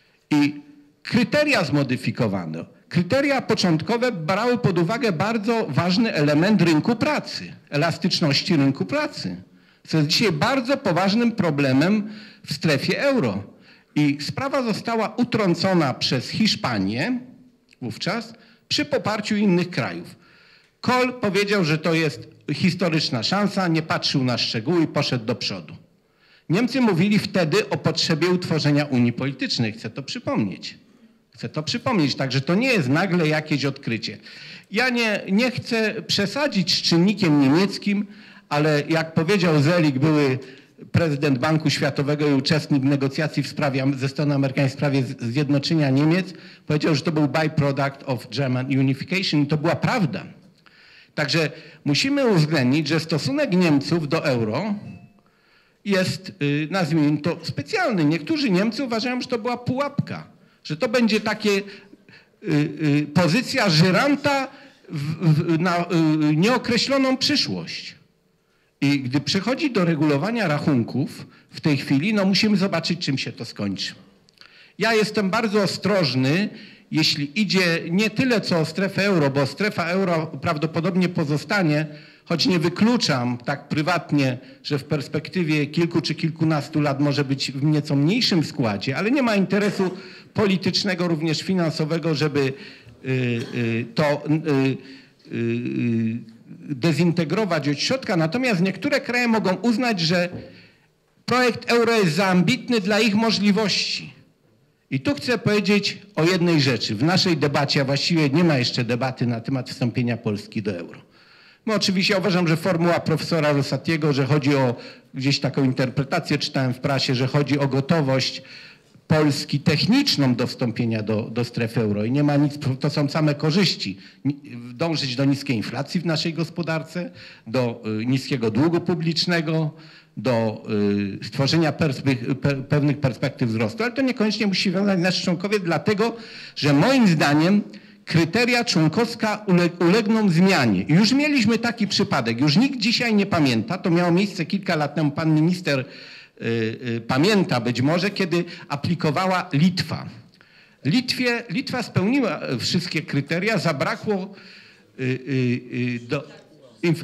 I kryteria zmodyfikowano. Kryteria początkowe brały pod uwagę bardzo ważny element rynku pracy, elastyczności rynku pracy, co jest dzisiaj bardzo poważnym problemem w strefie euro. I sprawa została utrącona przez Hiszpanię wówczas przy poparciu innych krajów. Kohl powiedział, że to jest historyczna szansa, nie patrzył na szczegóły i poszedł do przodu. Niemcy mówili wtedy o potrzebie utworzenia Unii Politycznej. Chcę to przypomnieć. Chcę to przypomnieć, także to nie jest nagle jakieś odkrycie. Ja nie, nie chcę przesadzić z czynnikiem niemieckim, ale jak powiedział Selig, były prezydent Banku Światowego i uczestnik negocjacji w sprawie, ze strony amerykańskiej w sprawie zjednoczenia Niemiec, powiedział, że to był byproduct of German unification i to była prawda. Także musimy uwzględnić, że stosunek Niemców do euro jest, nazwijmy to, specjalny. Niektórzy Niemcy uważają, że to była pułapka, że to będzie takie y, y, pozycja żyranta w, w, na y, nieokreśloną przyszłość. I gdy przychodzi do regulowania rachunków w tej chwili, no musimy zobaczyć, czym się to skończy. Ja jestem bardzo ostrożny, jeśli idzie nie tyle co o strefę euro, bo strefa euro prawdopodobnie pozostanie, choć nie wykluczam tak prywatnie, że w perspektywie kilku czy kilkunastu lat może być w nieco mniejszym składzie, ale nie ma interesu politycznego, również finansowego, żeby y, y, to y, y, dezintegrować od środka. Natomiast niektóre kraje mogą uznać, że projekt euro jest za ambitny dla ich możliwości. I tu chcę powiedzieć o jednej rzeczy. W naszej debacie, a właściwie nie ma jeszcze debaty na temat wstąpienia Polski do euro. No oczywiście ja uważam, że formuła profesora Rosatiego, że chodzi o, gdzieś taką interpretację czytałem w prasie, że chodzi o gotowość Polski techniczną do wstąpienia do, do strefy euro i nie ma nic, to są same korzyści. Dążyć do niskiej inflacji w naszej gospodarce, do y, niskiego długu publicznego, do y, stworzenia perspe- pe- pewnych perspektyw wzrostu, ale to niekoniecznie musi wiązać nasi członkowie, dlatego że moim zdaniem kryteria członkowskie ule- ulegną zmianie. I już mieliśmy taki przypadek, już nikt dzisiaj nie pamięta, to miało miejsce kilka lat temu, pan minister y, y, pamięta być może, kiedy aplikowała Litwa. Litwie, Litwa spełniła wszystkie kryteria, zabrakło y, y, y, do... Inf-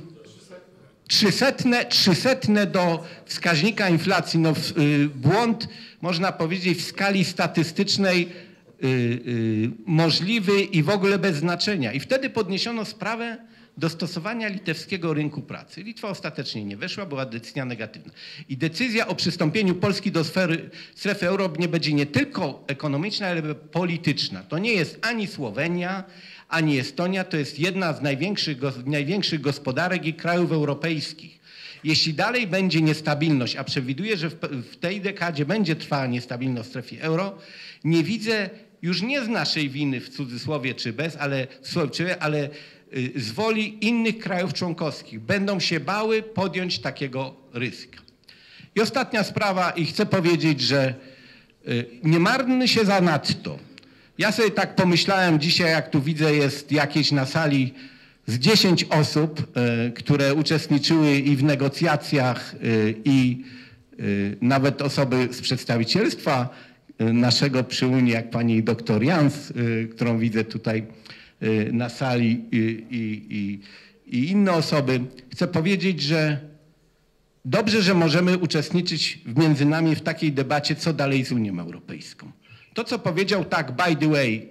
Trzysetne, trzysetne do wskaźnika inflacji, no, y, błąd można powiedzieć w skali statystycznej y, y, możliwy i w ogóle bez znaczenia. I wtedy podniesiono sprawę dostosowania litewskiego rynku pracy. Litwa ostatecznie nie weszła, była decyzja negatywna. I decyzja o przystąpieniu Polski do sfery, strefy euro nie będzie nie tylko ekonomiczna, ale polityczna. To nie jest ani Słowenia, ani Estonia, to jest jedna z największych, największych gospodarek i krajów europejskich. Jeśli dalej będzie niestabilność, a przewiduję, że w, w tej dekadzie będzie trwała niestabilność w strefie euro, nie widzę już nie z naszej winy, w cudzysłowie czy bez, ale, ale z woli innych krajów członkowskich. Będą się bały podjąć takiego ryzyka. I ostatnia sprawa, i chcę powiedzieć, że nie marnmy się zanadto. Ja sobie tak pomyślałem dzisiaj, jak tu widzę, jest jakieś na sali z dziesięć osób, y, które uczestniczyły i w negocjacjach y, i y, nawet osoby z przedstawicielstwa y, naszego przy Unii, jak pani doktor Jans, y, którą widzę tutaj y, na sali y, y, y, i inne osoby. Chcę powiedzieć, że dobrze, że możemy uczestniczyć między nami w takiej debacie, co dalej z Unią Europejską. To, co powiedział tak, by the way,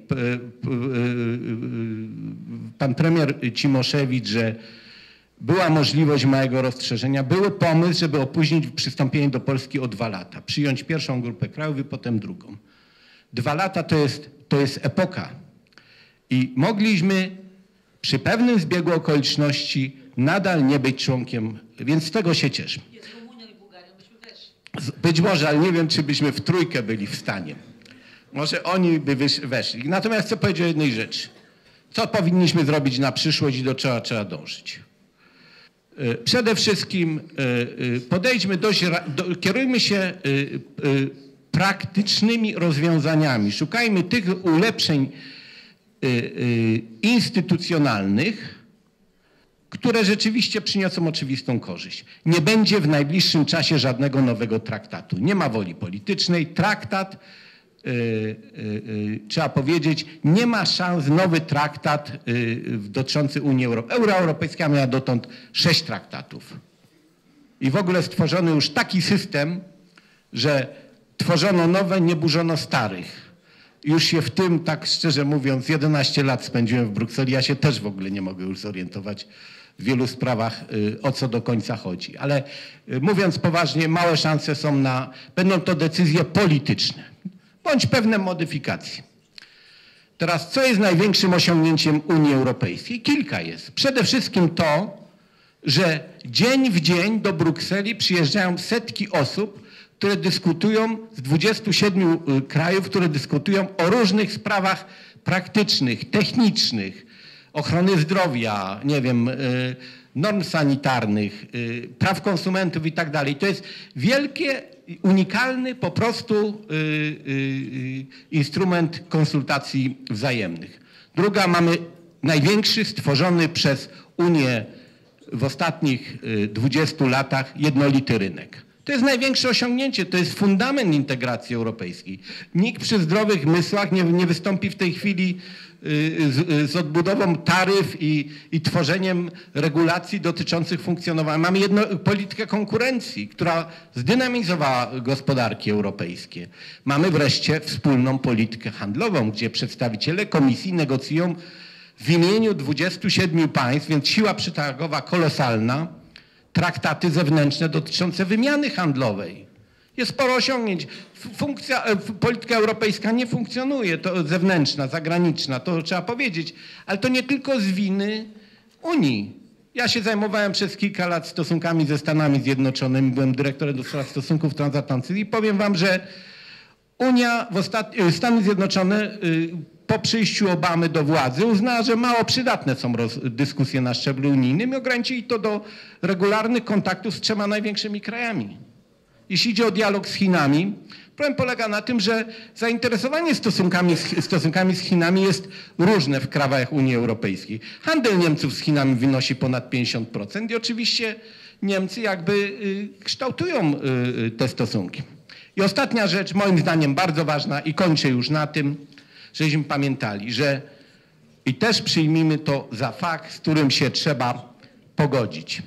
pan premier Cimoszewicz, że była możliwość małego rozszerzenia, był pomysł, żeby opóźnić przystąpienie do Polski o dwa lata. Przyjąć pierwszą grupę krajów i potem drugą. Dwa lata to jest, to jest epoka. I mogliśmy przy pewnym zbiegu okoliczności nadal nie być członkiem, więc z tego się cieszę. Jest Rumunią i Bułgarią, byśmy weszli. Być może, ale nie wiem, czy byśmy w trójkę byli w stanie. Może oni by weszli. Natomiast chcę powiedzieć o jednej rzeczy. Co powinniśmy zrobić na przyszłość i do czego trzeba dążyć? Przede wszystkim podejdźmy dość, do, kierujmy się praktycznymi rozwiązaniami. Szukajmy tych ulepszeń instytucjonalnych, które rzeczywiście przyniosą oczywistą korzyść. Nie będzie w najbliższym czasie żadnego nowego traktatu. Nie ma woli politycznej. Traktat, yy, yy, trzeba powiedzieć, nie ma szans nowy traktat yy, dotyczący Unii Europejskiej. Unia Europejska miała dotąd sześć traktatów. I w ogóle stworzono już taki system, że tworzono nowe, nie burzono starych. Już się w tym, tak szczerze mówiąc, jedenaście lat spędziłem w Brukseli. Ja się też w ogóle nie mogę już zorientować w wielu sprawach, o co do końca chodzi. Ale mówiąc poważnie, małe szanse są na, będą to decyzje polityczne, bądź pewne modyfikacje. Teraz, co jest największym osiągnięciem Unii Europejskiej? Kilka jest. Przede wszystkim to, że dzień w dzień do Brukseli przyjeżdżają setki osób, które dyskutują z dwudziestu siedmiu krajów, które dyskutują o różnych sprawach praktycznych, technicznych, ochrony zdrowia, nie wiem, norm sanitarnych, praw konsumentów i tak dalej. To jest wielkie, unikalny po prostu instrument konsultacji wzajemnych. Druga, mamy największy stworzony przez Unię w ostatnich dwudziestu latach jednolity rynek. To jest największe osiągnięcie, to jest fundament integracji europejskiej. Nikt przy zdrowych mysłach nie, nie wystąpi w tej chwili z, z odbudową taryf i, i tworzeniem regulacji dotyczących funkcjonowania. Mamy jedno, politykę konkurencji, która zdynamizowała gospodarki europejskie. Mamy wreszcie wspólną politykę handlową, gdzie przedstawiciele Komisji negocjują w imieniu dwudziestu siedmiu państw, więc siła przetargowa kolosalna, traktaty zewnętrzne dotyczące wymiany handlowej. Jest sporo osiągnięć. Funkcja, polityka europejska nie funkcjonuje, to zewnętrzna, zagraniczna, to trzeba powiedzieć, ale to nie tylko z winy Unii. Ja się zajmowałem przez kilka lat stosunkami ze Stanami Zjednoczonymi, byłem dyrektorem do spraw stosunków transatlantyckich i powiem wam, że Unia, w ostat... Stany Zjednoczone po przyjściu Obamy do władzy uznała, że mało przydatne są roz... dyskusje na szczeblu unijnym i ograniczyli to do regularnych kontaktów z trzema największymi krajami. Jeśli idzie o dialog z Chinami, problem polega na tym, że zainteresowanie stosunkami z, stosunkami z Chinami jest różne w krajach Unii Europejskiej. Handel Niemców z Chinami wynosi ponad pięćdziesiąt procent i oczywiście Niemcy jakby y, kształtują y, te stosunki. I ostatnia rzecz, moim zdaniem bardzo ważna i kończę już na tym, żebyśmy pamiętali, że i też przyjmijmy to za fakt, z którym się trzeba pogodzić.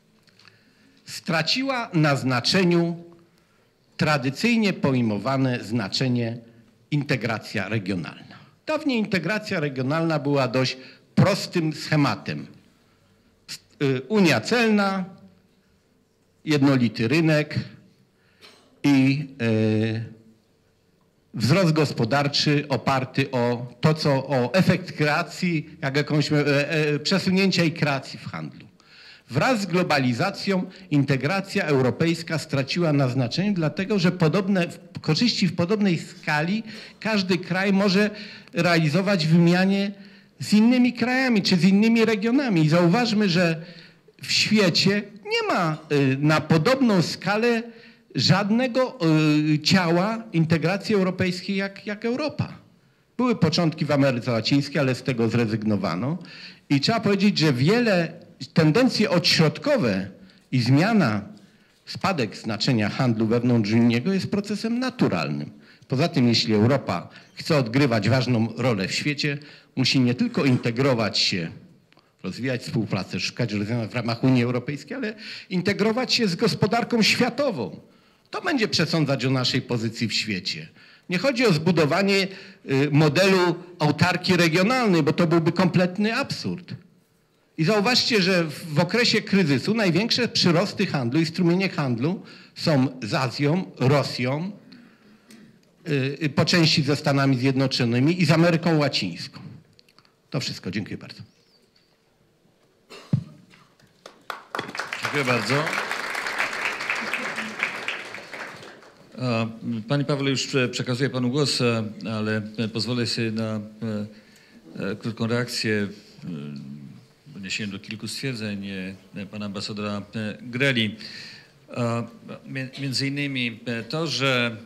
Straciła na znaczeniu tradycyjnie pojmowane znaczenie integracja regionalna. Dawniej integracja regionalna była dość prostym schematem. Unia celna, jednolity rynek i wzrost gospodarczy oparty o to, co o efekt kreacji, jak jakąś przesunięcia i kreacji w handlu. Wraz z globalizacją integracja europejska straciła na znaczeniu, dlatego że podobne korzyści w podobnej skali każdy kraj może realizować w wymianie z innymi krajami czy z innymi regionami. I zauważmy, że w świecie nie ma na podobną skalę żadnego ciała integracji europejskiej jak, jak Europa. Były początki w Ameryce Łacińskiej, ale z tego zrezygnowano. I trzeba powiedzieć, że wiele tendencje odśrodkowe i zmiana, spadek znaczenia handlu wewnątrzunijnego jest procesem naturalnym. Poza tym, jeśli Europa chce odgrywać ważną rolę w świecie, musi nie tylko integrować się, rozwijać współpracę, szukać rozwiązań w ramach Unii Europejskiej, ale integrować się z gospodarką światową. To będzie przesądzać o naszej pozycji w świecie. Nie chodzi o zbudowanie modelu autarki regionalnej, bo to byłby kompletny absurd. I zauważcie, że w okresie kryzysu największe przyrosty handlu i strumienie handlu są z Azją, Rosją, po części ze Stanami Zjednoczonymi i z Ameryką Łacińską. To wszystko. Dziękuję bardzo. Dziękuję bardzo. Pani Pawle, już przekazuję panu głos, ale pozwolę sobie na krótką reakcję w odniesieniu do kilku stwierdzeń pana ambasadora Greli. Między innymi to, że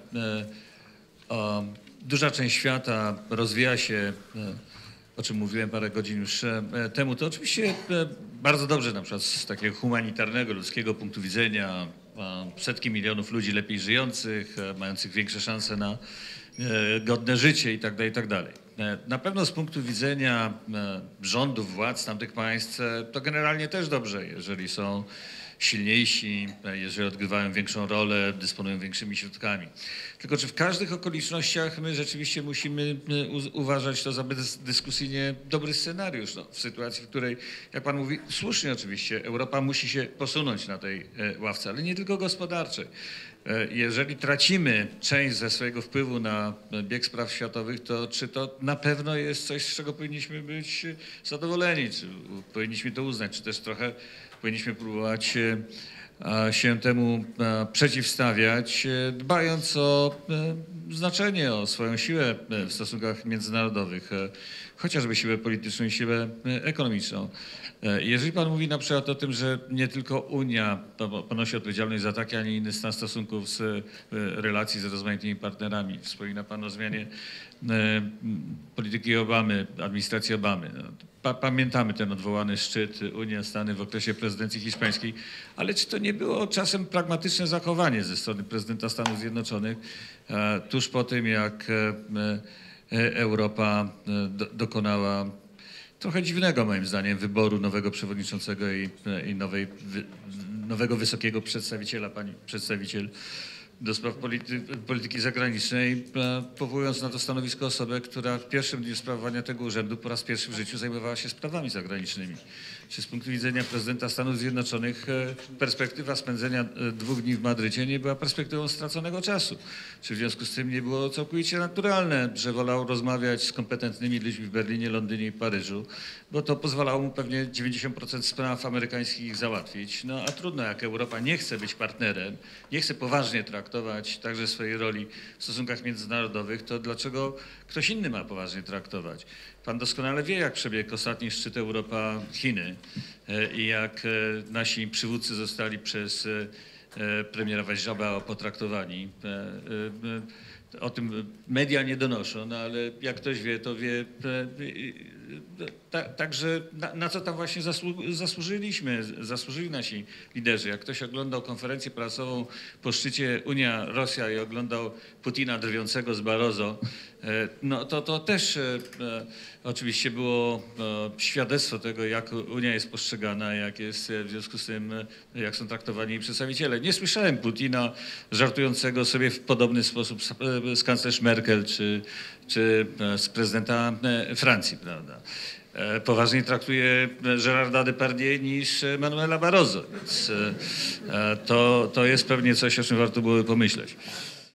duża część świata rozwija się, o czym mówiłem parę godzin już temu, to oczywiście bardzo dobrze na przykład z takiego humanitarnego, ludzkiego punktu widzenia, setki milionów ludzi lepiej żyjących, mających większe szanse na godne życie i tak dalej, i tak dalej. Na pewno z punktu widzenia rządów, władz tamtych państw to generalnie też dobrze, jeżeli są silniejsi, jeżeli odgrywają większą rolę, dysponują większymi środkami. Tylko czy w każdych okolicznościach my rzeczywiście musimy uważać to za dyskusyjnie dobry scenariusz, no, w sytuacji, w której, jak pan mówi, słusznie oczywiście, Europa musi się posunąć na tej ławce, ale nie tylko gospodarczej. Jeżeli tracimy część ze swojego wpływu na bieg spraw światowych, to czy to na pewno jest coś, z czego powinniśmy być zadowoleni, czy powinniśmy to uznać, czy też trochę powinniśmy próbować się temu przeciwstawiać, dbając o znaczenie, o swoją siłę w stosunkach międzynarodowych, chociażby siłę polityczną i siłę ekonomiczną. Jeżeli pan mówi na przykład o tym, że nie tylko Unia ponosi odpowiedzialność za taki, a nie inny stan stosunków z relacji z rozmaitymi partnerami, wspomina pan o zmianie polityki Obamy, administracji Obamy. Pamiętamy ten odwołany szczyt Unia-Stany w okresie prezydencji hiszpańskiej, ale czy to nie było czasem pragmatyczne zachowanie ze strony prezydenta Stanów Zjednoczonych tuż po tym, jak Europa dokonała trochę dziwnego moim zdaniem wyboru nowego przewodniczącego i, i nowej, nowego wysokiego przedstawiciela, pani przedstawiciel do spraw polity, polityki zagranicznej, powołując na to stanowisko osobę, która w pierwszym dniu sprawowania tego urzędu po raz pierwszy w życiu zajmowała się sprawami zagranicznymi. Czy z punktu widzenia prezydenta Stanów Zjednoczonych perspektywa spędzenia dwóch dni w Madrycie nie była perspektywą straconego czasu? Czy w związku z tym nie było całkowicie naturalne, że wolał rozmawiać z kompetentnymi ludźmi w Berlinie, Londynie i Paryżu, bo to pozwalało mu pewnie dziewięćdziesiąt procent spraw amerykańskich załatwić. No a trudno, jak Europa nie chce być partnerem, nie chce poważnie traktować także swojej roli w stosunkach międzynarodowych, to dlaczego ktoś inny ma poważnie traktować? Pan doskonale wie, jak przebiegł ostatni szczyt Europa-Chiny i jak nasi przywódcy zostali przez premiera Weźżaba potraktowani. O tym media nie donoszą, no ale jak ktoś wie, to wie także na, na co tam właśnie zasłu, zasłużyliśmy, zasłużyli nasi liderzy. Jak ktoś oglądał konferencję prasową po szczycie Unia-Rosja i oglądał Putina drwiącego z Barroso, no to to też e, oczywiście było e, świadectwo tego, jak Unia jest postrzegana, jak jest w związku z tym, jak są traktowani jej przedstawiciele. Nie słyszałem Putina żartującego sobie w podobny sposób z, z kanclerz Merkel czy, czy z prezydenta Francji, prawda? Poważniej traktuje Gérarda Depardieu niż Manuela Barroso, więc to, to jest pewnie coś, o czym warto byłoby pomyśleć.